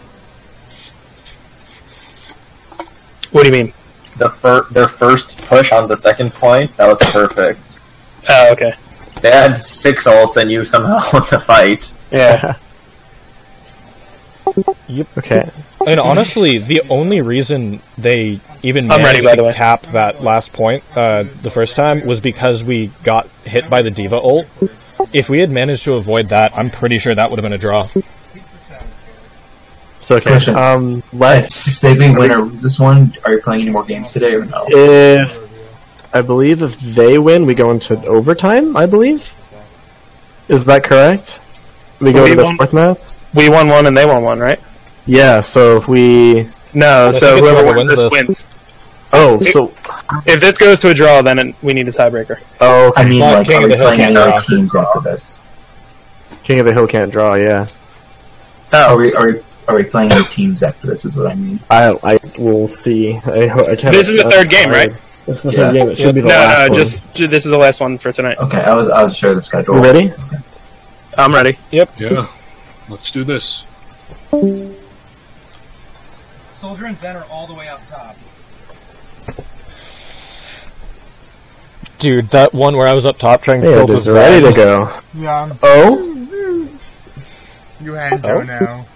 What do you mean? Their first push on the second point, that was perfect. Oh, okay. They had 6 ults and you somehow won the fight. Yeah. Yep. Okay. And honestly, the only reason they even I'm managed ready, by the to way. cap that last point the first time was because we got hit by the D.Va ult. If we had managed to avoid that, I'm pretty sure that would have been a draw. So, okay. Question. Let's... If they win or lose this one, are you playing any more games today or no? I believe if they win, we go into overtime, I believe? Is that correct? We go to the fourth map? We won one and they won one, right? Yeah, so if we... No, so whoever wins this wins. Oh, so... If this goes to a draw, then we need a tiebreaker. Oh, okay. I mean, like, King are of we the Hill playing can't any other draw. teams after this? King of the Hill can't draw, yeah. Oh, Are we playing any teams after this, is what I mean? I will see. I can't... This is the third game, right? This is the third game. It should be the no, last one. just this is the last one for tonight. Okay, I was sure the schedule. You ready? Okay. I'm ready. Yep. Yeah. Let's do this. Soldier and Zen are all the way up top. Dude, that one where I was up top trying to Hey, build it is with ready Zen. to go. Yeah. Oh? You had Joe now.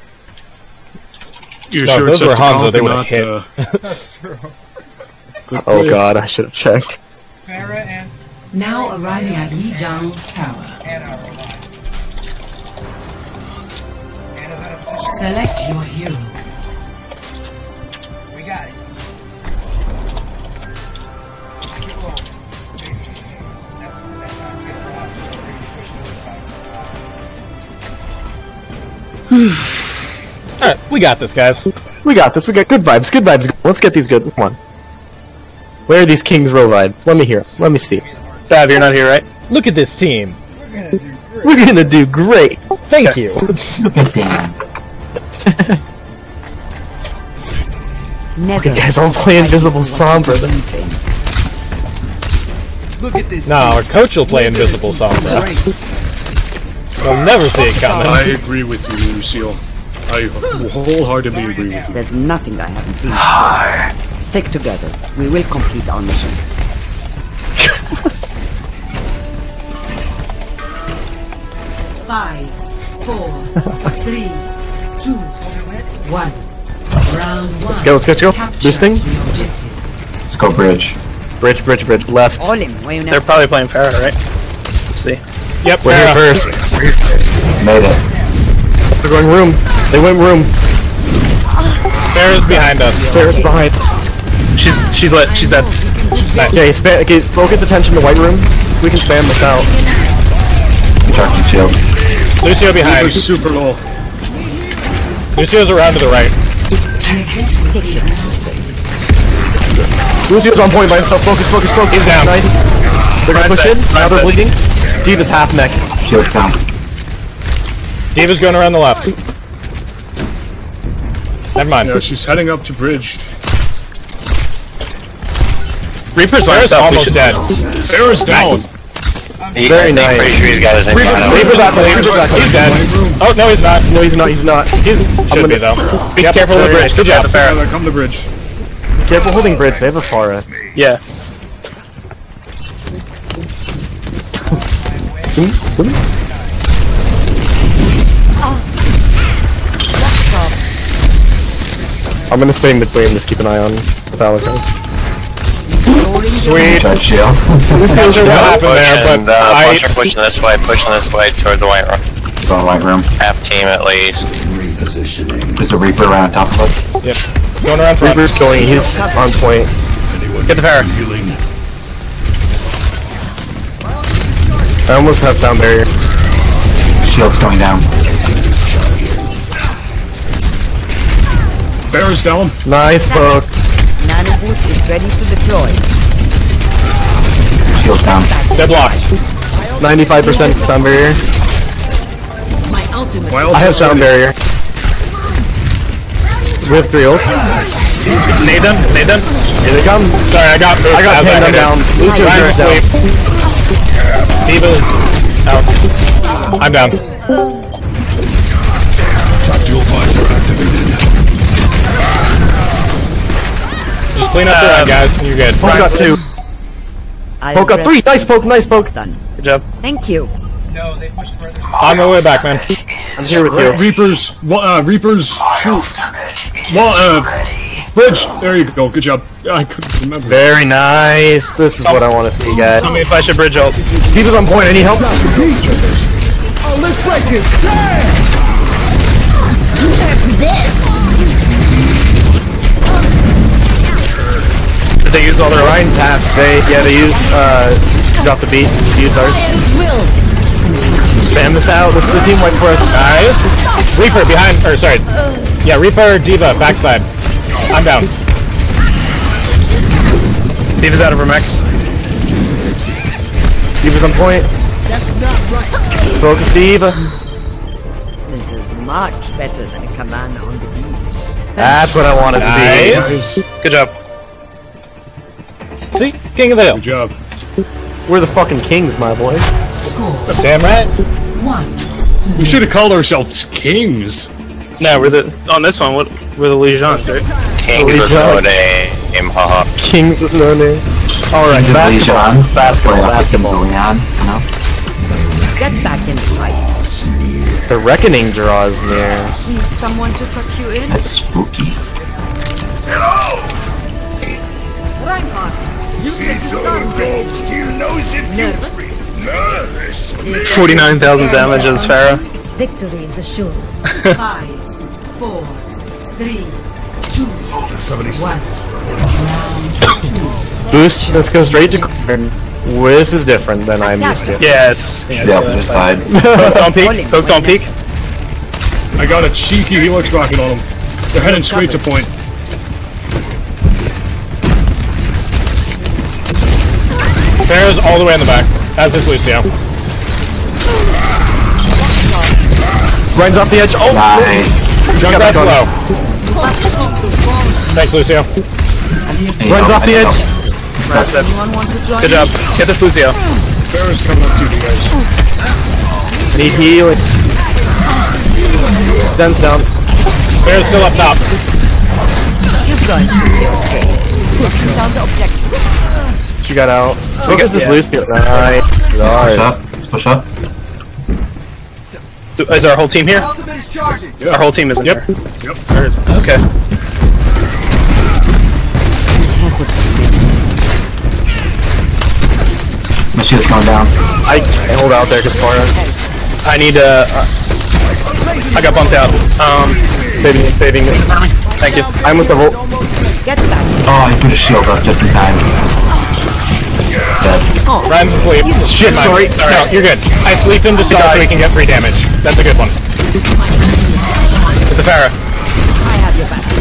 You're No, sure those it's were up to Hanzo, Falcon, they would've not, hit. That's true. Good Oh play. god, I should have checked. Farah and Now arriving at Lijiang Tower. Anna are alive. Anna's out of the Select your hero. We got it. Alright, we got this, guys. We got this. We got good vibes. Good vibes. Let's get these good. Come on. Where are these Kings Row vibes? Let me hear. Let me see. Bav, you're not here, right? Look at this team. We're gonna do great. Thank you. Look at them. Never. Okay, guys, I'll play Invisible Sombra. Look at this. No, our coach will play Invisible Sombra. We'll never see it coming. I agree with you, Lucille. I wholeheartedly agree with you. There's nothing I haven't seen before. Stick together. We will complete our mission. Five, 4, 3, 2, 1. Round 1. Let's go, let's go, let's go. Capture Boosting. the objective. Let's go bridge. Bridge, bridge, bridge. Left. All in. Why you They're never? probably playing Farah, right? Let's see. Yep, We're here Farah. first. Made it. They're going room. They went room. Farah's behind us. Sarah's behind. She's lit. She's dead. Okay, okay, focus attention to white room. We can spam this out. Charging shield. Lucio behind. We're super low. Lucio's around to the right. Lucio's on point by himself. Focus, focus, focus. He's down. Nice. They're gonna push in. Now they're bleeding. D.Va's half mech. Shield's down. D.Va's going around the left. Never mind. Yeah, she's heading up to bridge. Reaper's by Farah's herself. almost dead. Sarah's down. Very nice. Pretty sure he's got his Reaper's back. Reaper's back. He's dead. Oh, no, he's not. No, he's not. He's not. Should be, though. Be careful with the bridge. Good job. Farah, come to bridge. Careful holding bridge. They have a Farah. Yeah. I'm gonna stay mid lane. Just keep an eye on the Valkyrie. Sweet. Charge shield. Not sure what happened there, but pushing this way towards the white room. Go in the white room. Half team at least. There's a Reaper around top of us. Yep. Going around front. Reaper's killing. He's on point. Get the Pharah. I almost have sound barrier. Shield's going down. Bear's down. Nice poke. Nano boost is ready to deploy. Shield's down. Deadlocked. 95% sound barrier. My ultimate. I have sound barrier. We have 3 ult. Nade them. Here they come. Sorry, I got pinned them down. Lucian's down. D.Va out. I'm down. Tactical visor activated. Just clean up the run, guys. You're good. Poke got 2. Poke got 3. Nice poke. Nice poke. Done. Good job. Thank you. No, they pushed further. On my way back, man. I'm here with you. Reapers. Reapers. Shoot. Bridge. There you go. Good job. I couldn't remember. Very nice. This is what I want to see, guys. Tell me if I should bridge ult. D.Va's on point. I need help. Oh, let's break it. Damn! Did they use all their Ryan's half. They use drop the beat. Use ours. Spam this out. This is a team wipe for us. Nice. Reaper behind. Or sorry. Yeah, Reaper, D.Va, backside. I'm down. D.Va's out of her mech. D.Va's on point. Focus D.Va. This is much better than a cabana on the beach. That's what I want to see. Nice. Good job. See? King of the hill. Good job. We're the fucking kings, my boy. Score Damn right. 1. We should have called ourselves kings. No, we're the on this one. We're the Legions, right? Kings with no name, haha. Kings with no name. Alright, Kings of Legion. basketball. Kings of Leon. No? Get back in fight. The reckoning draws near. Need someone to tuck you in? That's spooky. Reinhardt. This old dog still knows infantry. Nervous. 49,000 damage as Pharah. Victory is assured. 5, 4, 3, 2, 1. Boost. Let's go straight to corner. This is different than I'm used to. Yeah, it's The opposite side. Poked on peak. Poked on peak. I got a cheeky helix rocket on them. They're heading straight to point. Bear's all the way in the back. As is Lucio. Ryan's off the edge. Oh, Nice. Junkrat's low. Thanks, Lucio. Ryan's off the edge. That's it. Anyone want to join? Good job. Get this Lucio. Bear's coming up to you guys. Need healing. Zen's down. Bear's still up top. You guys will be okay. Pushing down the objective. She got out. Focus this Lucio. Nice. Push up. Let's push up. So, is our whole team here? Ultimate is charging. Our whole team isn't here. Yep. Okay. My shield's going down. I hold out there because Farah. I need to. I got bumped out. Saving it. Thank you. I almost have ult. Get back. Oh, I put a shield up just in time. Dead. Ryan's asleep. Shit, sorry. No, you're good. I sleep him to start so we can get free damage. That's a good one. It's the Pharah. I have your back.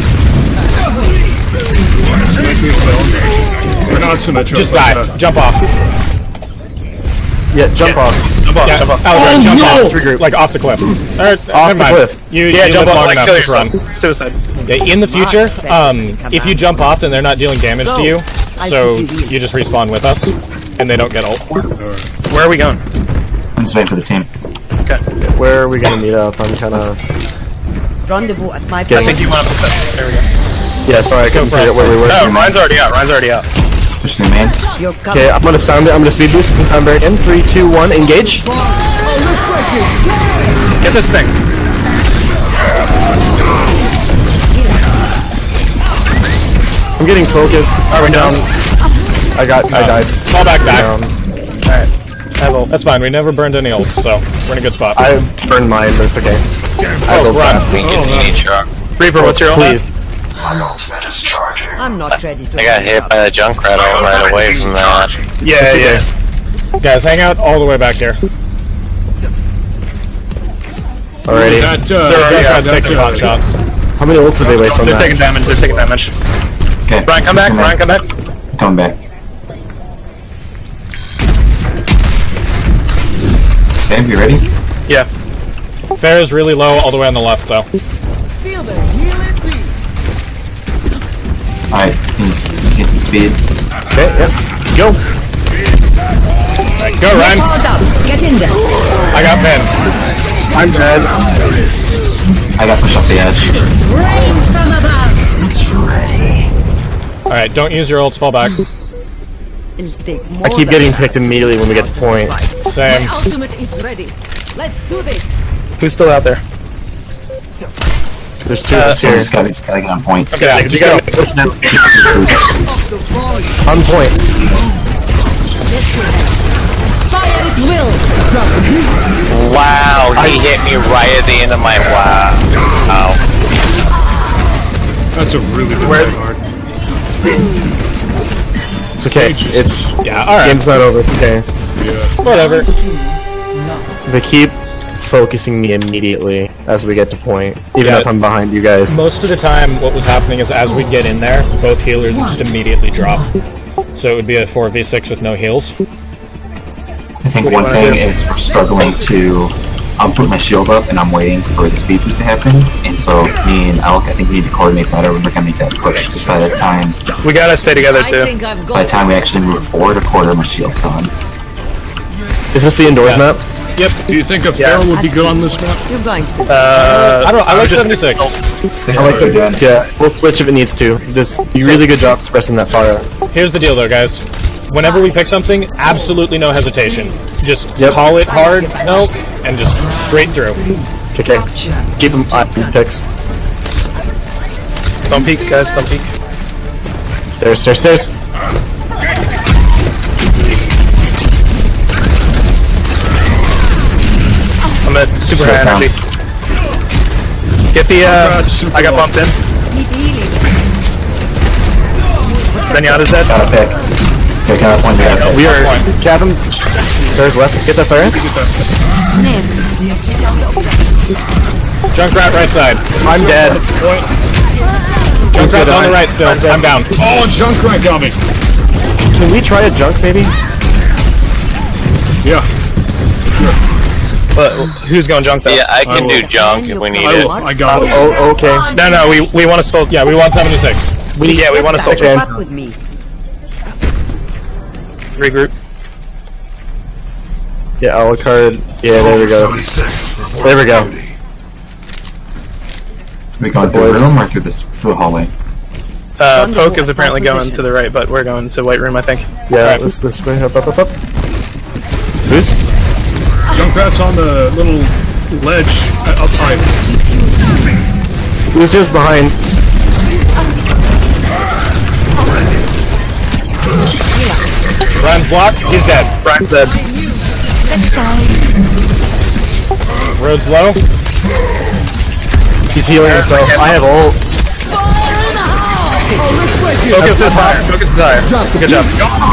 We're not symmetrical. Just die. Jump off. Yeah, jump off. Jump off. Yeah, Jump off. Alright, jump off. Regroup. Like off the cliff. Off the cliff. You Jump live off. long Like enough kill to run. yourself. Suicide. Yeah, in the future, if you jump off, then they're not dealing damage to you, so you just respawn with us, and they don't get ult. Where are we going? I'm just waiting for the team. Okay. Where are we gonna meet up? I'm kind of. Rendezvous at my I place. think you went up the steps. There we go. Yeah, sorry, I couldn't figure out where we were. No, Ryan's already out. Ryan's already out. Push the main. You're Okay, I'm gonna sound it. I'm gonna speed boost since I'm very in. 3, 2, 1, engage. Oh, let's break it. Damn! Get this thing. I'm getting focused. Are we down? I died. Fall back. Alright. That's fine. We never burned any ults, so we're in a good spot. I burned mine, but it's okay. Reaper, what's your ult? Please. I'm not ready to. I got hit by the Junkrat all right away from that. Yeah. Guys, hang out all the way back here. Alrighty. Taking pot shots. How many ults did they waste on that? They're taking damage. Okay. Brian, come back. Come back. Okay, you ready? Yeah. Pharah's really low all the way on the left, though. Feel the healing beat. Alright, get some speed. Okay, yep. Go. Alright, go, Ryan. Get in there. I got Pen. I'm dead. I got pushed off the edge. Rain from above. Alright, don't use your ults, fall back. I keep getting picked immediately when we get to point. Same. My ultimate is ready. Let's do this. Who's still out there? There's two of us here. Just gotta get on point. Okay, Yeah, you go. On point. Fire at will. Wow, he hit me right at the end of my wow. That's a really good card. It's okay. It's alright. Game's not over. It's okay. Yeah. Whatever. They keep focusing me immediately as we get to point, even Yeah. if I'm behind you guys. Most of the time, what was happening is as we'd get in there, both healers would just immediately drop. So it would be a 4v6 with no heals. I think one thing is we're struggling to. I'm putting my shield up and I'm waiting for the speed boost to happen. And so me and Elk, I think we need to coordinate better when we're gonna make that push. Because by the time We gotta stay together too. by the time we actually move forward a quarter, my shield's gone. Is this the indoors map? Yep. Do you think a Pharah would be good on this map? You're going to. I don't know. I like 76. I like that. Yeah, we'll switch if it needs to. Just do a really good job suppressing that fire. Here's the deal, though, guys. Whenever we pick something, absolutely no hesitation. Just call it hard, nope, and just straight through. Okay. Keep them picks. Don't peek, guys. Don't peek. Stairs. I'm at super high energy. Get the, I got bumped in. Zenyatta's dead. Got a pick. Okay, got a point there. We are. Captain. Stairs left. Get that fire. Junkrat right side. I'm dead. Junkrat on the right still. I'm down. Oh, Junkrat got me. Can we try a junk maybe? Yeah. But who's going junk though? Yeah, I can do junk if we need it. I got it. Oh, okay. No, we want to smoke. Yeah, we want 76. We want to smoke. Up with me. Regroup. Yeah, Alucard. Yeah, there we go. There we go. We going through the room or through the hallway? Poke is apparently going to the right, but we're going to White Room, I think. Yeah, this way. Up. Who's? Junkrat's on the little ledge up high. Who's just behind? Brian's blocked. He's dead. Brian's dead. Road's low. He's healing himself. I have ult. Focus is high. Focus is higher. Good job.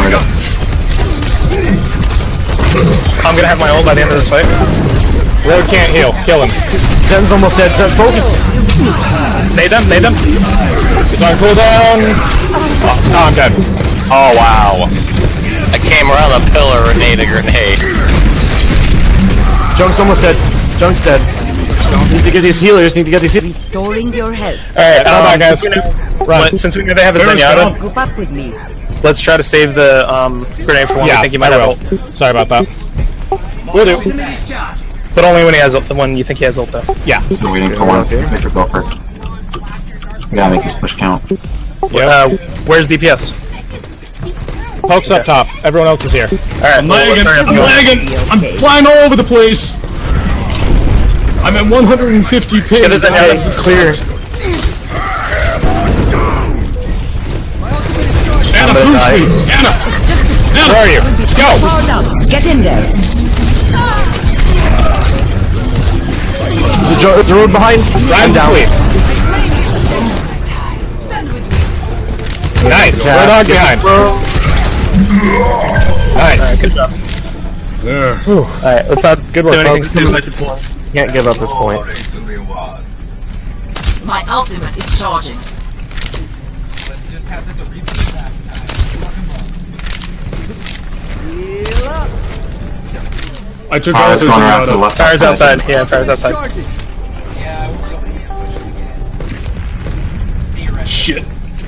I'm gonna have my ult by the end of this fight. Road can't heal. Kill him. Zen's almost dead. Zen, focus. Nade them. He's on cooldown. Oh, I'm dead. Oh wow. I came around the pillar and made a grenade. Junk's almost dead. Junk's dead. Need to get these healers. Restoring your health. Alright, guys. Since we know they have a Zenyatta, Group up with me. let's try to save the grenade for when we think he might have ult. Sorry about that. Will do. But only when he has ult, when you think he has ult though. Yeah. So waiting for one. Victor, go first. We gotta make this push count. Where's DPS? Poke's up top. Everyone else is here. Alright, I'm lagging. I'm flying all over the place. I'm at 150 ping. Get a Zenyatta. Clear. Anna, boost me. Anna. Where are you? Go! Get in there. There's a road behind. Ryan down. Nice. Roadhog behind. Nice. Alright, good job. There. Alright, let's not Good work, do anything folks. stupid. Can't give up this point. My ultimate is charging. I took Fire's out going around to the left. Fire's outside. Yeah, fire's outside. Shit.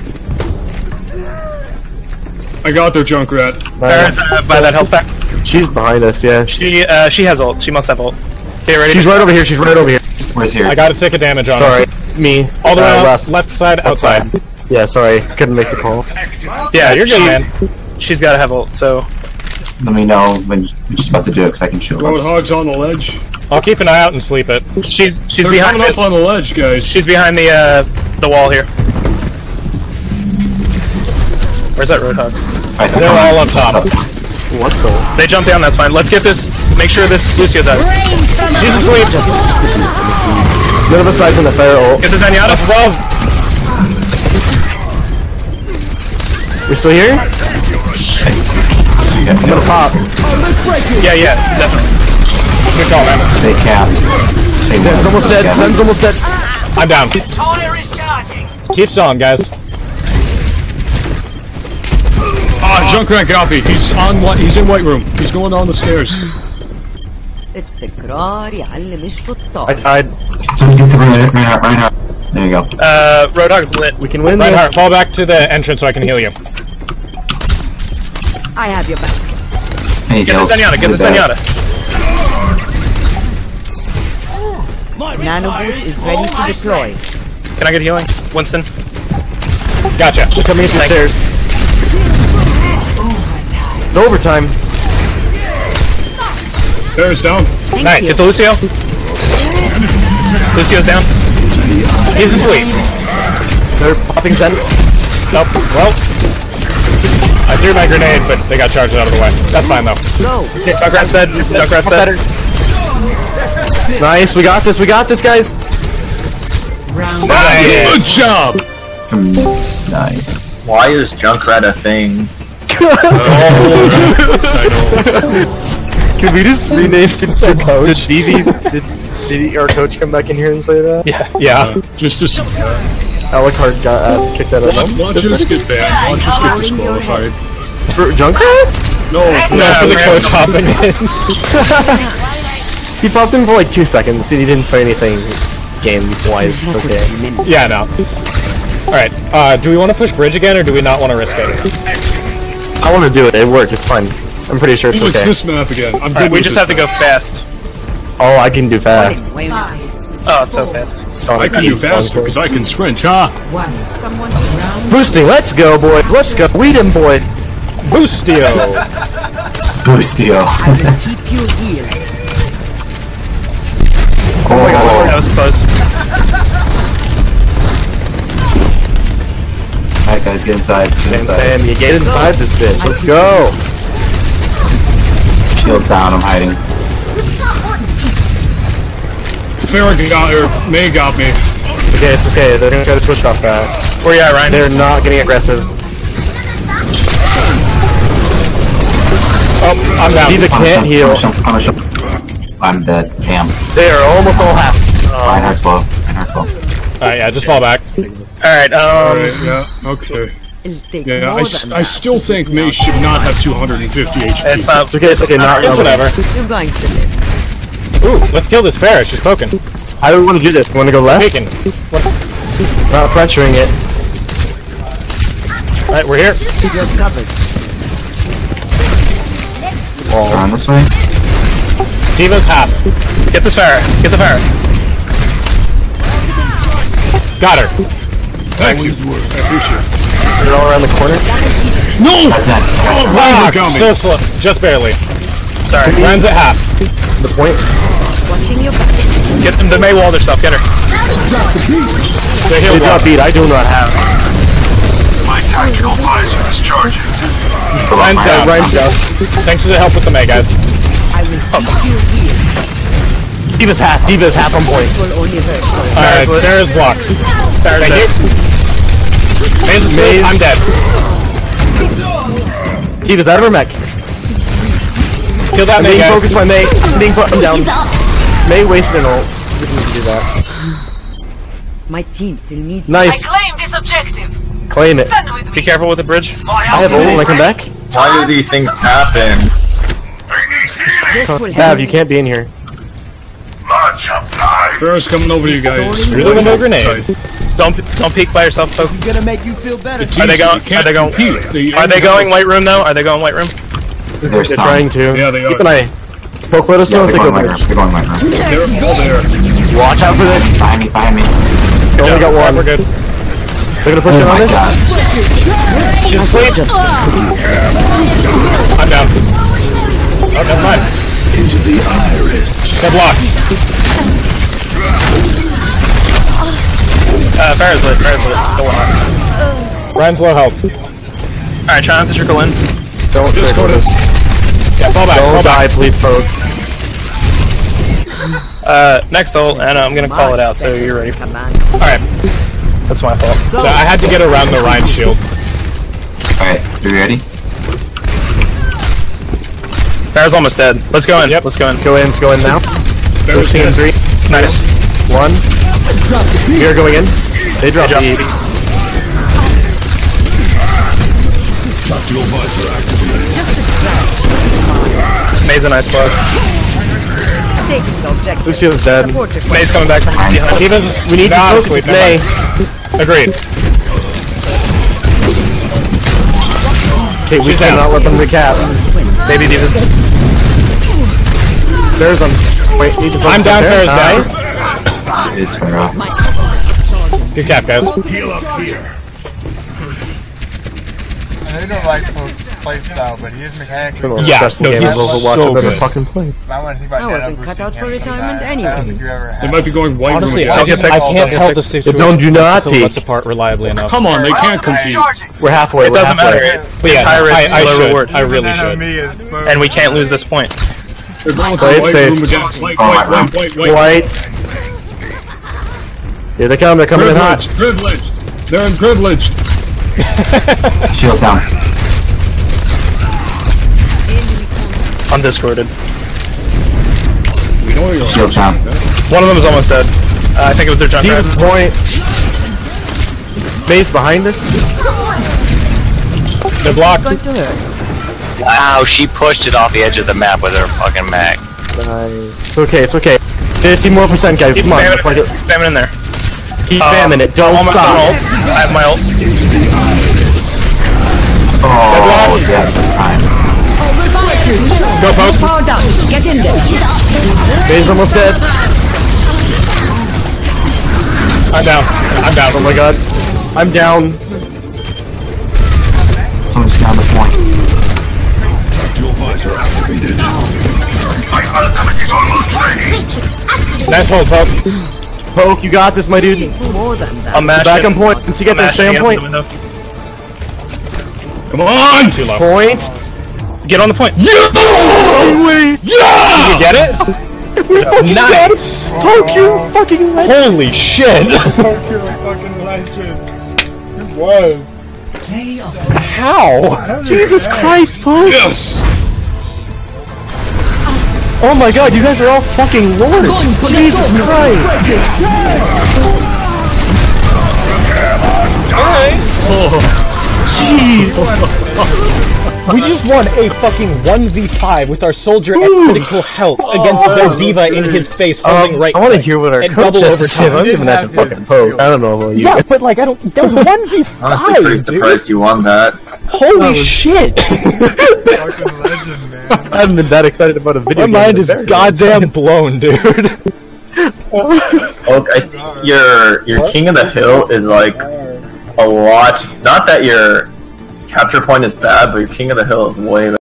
I got their Junkrat. Fire's by that health pack. She's behind us, yeah. She has ult. She must have ult. Okay, ready? She's right over here, she's right over here. Where's here? I got a tick of damage on Sorry, her. me. All the way left. left side, outside. Yeah, sorry, couldn't make the call. Yeah, You're good, man. She's got to have ult, so... Let me know when she's about to do it, because I can shield us. Roadhog's on the ledge. I'll keep an eye out and sleep it. She's They're behind coming this. up on the ledge, guys. She's behind the wall here. Where's that Roadhog? They're all up top. What the? They jump down, that's fine. Let's get this... Make sure this Lucio dies. She's asleep. None of us died from the fire ult. Get the Zenyatta. Above. We're still here? I'm gonna pop. Yeah, definitely. Good call, man. They cap. Zen's almost dead. Zen's almost dead. I'm down. Keep stalling, guys. Junkrat got me. He's in white room. He's going down the stairs. I died. Someone get the Reinhardt. There you go. Roadhog's lit. We can win Reinhardt, this. fall back to the entrance so I can heal you. I have your back. Hey, Get the Zenyatta, get the Zenyatta. Nano boost is ready to deploy. Can I get healing? Winston? Gotcha. Coming up the stairs. It's overtime. There's down. Nice. Get the Lucio. Lucio's down. He's asleep. They're popping Zen. Nope. Well, I threw my grenade, but they got charged out of the way. That's fine, though. Junkrat's dead. Junkrat's dead. Nice, we got this, guys. Nice. Good job. Nice. Why is Junkrat a thing? Can we just rename the coach? Did our coach come back in here and say that? Yeah. Just to... Alucard got kicked out of him. Watch us get banned. Watch us get disqualified. For Junkrat? No, for the coach popping in. He popped in for like 2 seconds and he didn't say anything game-wise. It's okay. Yeah, no. Alright, do we want to push bridge again, or do we not want to risk it? I want to do it. It worked. It's fine. I'm pretty sure it's Ooh, it's okay. this map again. I'm good We with just this have to go map. fast. Oh, I can do fast. Oh, so fast. I Sonic can do faster because I can sprint, huh? Boosting. Let's go, boys. Let's go. Weed him, boy. Boostio! Boostio. Keep you here. Oh my god. That was close. Alright guys, get inside. Get inside. Sam, you get inside this bitch. Let's go. Shield's down, I'm hiding. Farrah got May got me. It's okay, it's okay. They're gonna try to push off that. Where you at, Ryan? They're not getting aggressive. Oh, I'm down. Diva can't heal. Punish him. I'm dead. Damn. They are almost all half. Reinhardt's low. Reinhardt's low. Alright, yeah, just fall back. Alright, Alright, yeah, okay. Yeah, I still think May should not have 250 HP. It's not. It's okay, not It's whatever. You're going to live. Ooh, let's kill this Farrah, she's poking. I don't want to do this. You want to go left? Peeking. Not pressuring it. Alright, we're here. You're covered. Around this way. Diva's half. Get this Farrah. Get the Farrah. Got her. Thanks. I appreciate it. They're all around the corner. No! That's it. Ah, got me. so slow. Just barely. Sorry. Ryan's at half. The point. Watching your back. Get them to May Walder stuff. Get her. They heal They got beat. I do not have. Tactical visor is charging. Ryan's down. Ryan's down. Thanks for the help with the May, guys. Diva's half on point. Alright, there is block. Thank you. Maze. I'm dead. Diva's out of her mech. Kill that May, being guys. focused by May. Being put down. May wasted an ult. We didn't need to do that. My team still needs. Nice. I claim this objective. Claim it. Be careful with the bridge. I have ult when I come back. Why do these things happen? Nav, you can't be in here. Pharaoh's coming over to you guys. Really with no grenade. Don't peek by yourself, folks. It's gonna make you feel better. It's Are they easy, going? you can't Are they going? compete. Are they going white room though? Are they going white room? They're trying to. Yeah, they are. Keep an eye. Poke, let us know if they go bridge. They're going right now. They're all there. Watch out for this. Behind me. You only got one. We're good. They're gonna push in on this. She's asleep. I'm down. Oh, never mind. Into the iris. They're blocked. Farrah's lit. Go on. Ryan's low health. Alright, try not to trickle in. Don't Just go to. Yeah, fall back. Don't Fall die, back. please, Poke. Next ult, and I'm gonna call it out, so you're ready. Alright. That's my fault. So I had to get around the Ryan shield. Alright, you ready? Farrah's almost dead. Let's go in. Yep. Let's go in. Let's go in now. Pharaoh's 15 dead. 3. Nice. 1. We are going in. They dropped the. Tactical visor activated. May's a nice bug. Taking the objective. Lucio's dead. May's coming back from behind. Even We need to focus May. Agreed. Okay, we cannot let them recap. Maybe Divas. There's them. Wait, need to focus I'm down, there. Farrah's Nice. It is Farrah. Good cap, guys. Heal up here. I don't like Poke's playstyle, but he is mechanically. Most Yeah, stressful no, game he's I've overwatched so I've ever good. fucking played. I want to think about I wasn't cut out for retirement I don't anyway. think you ever They have. might be going white room Honestly, again. I can't tell the situation. do not until peek. us apart reliably enough. Come on, they can't compete. We're halfway. It doesn't matter. But yeah, High risk, I low should. reward. I really should. Me is And we can't lose this point. They're going to Play it white safe. room again. White. White. Here they come. They're coming in hot. Privileged. They're privileged. Shield's down. Undiscorded. We know you're Shield's down. One of them is almost dead. I think it was their jump Diva's drive. point. May's behind us. They're blocked. Wow, she pushed it off the edge of the map with her fucking Mac. It's okay. It's okay. 50% more, guys. Keep Come on. spamming It's like it. Spamming in there. keep spamming it. Don't I'm stop. ult. I have my ult. Into the iris. Oh, yeah, that's time. Go, Poke. Power down. Get in there. May's almost dead. I'm down. I'm down. Oh my god. I'm down. Someone's down the point. Tactical visor activated. My ultimate is almost ready. Nice hold, Poke. Poke, you got this, my dude. More than that. I'm mashing. Back on point. Once you get there, stay on point. Come on! Too low. Point. Get on the point. Yeah! Did you get it? We fucking got it! Poke, you fucking legend! Holy shit! Whoa. How? Jesus Christ, Poke! Yes! Oh my god, you guys are all fucking lords! Jesus Christ! Jeez! We just won a fucking 1v5 with our soldier at critical health against their diva in his face holding right I want to click hear what our and coach double has to say. overtime. I'm giving that to fucking Poke. I don't know about you. Yeah, but like I don't. That was 1v5. Honestly, pretty dude. surprised you won that. Holy shit! Fucking legend, man. I haven't been that excited about a video My game. mind in is a very long goddamn time. blown, dude. Okay, your King of the Hill is like a lot. Not that your capture point is bad, but your King of the Hill is way better.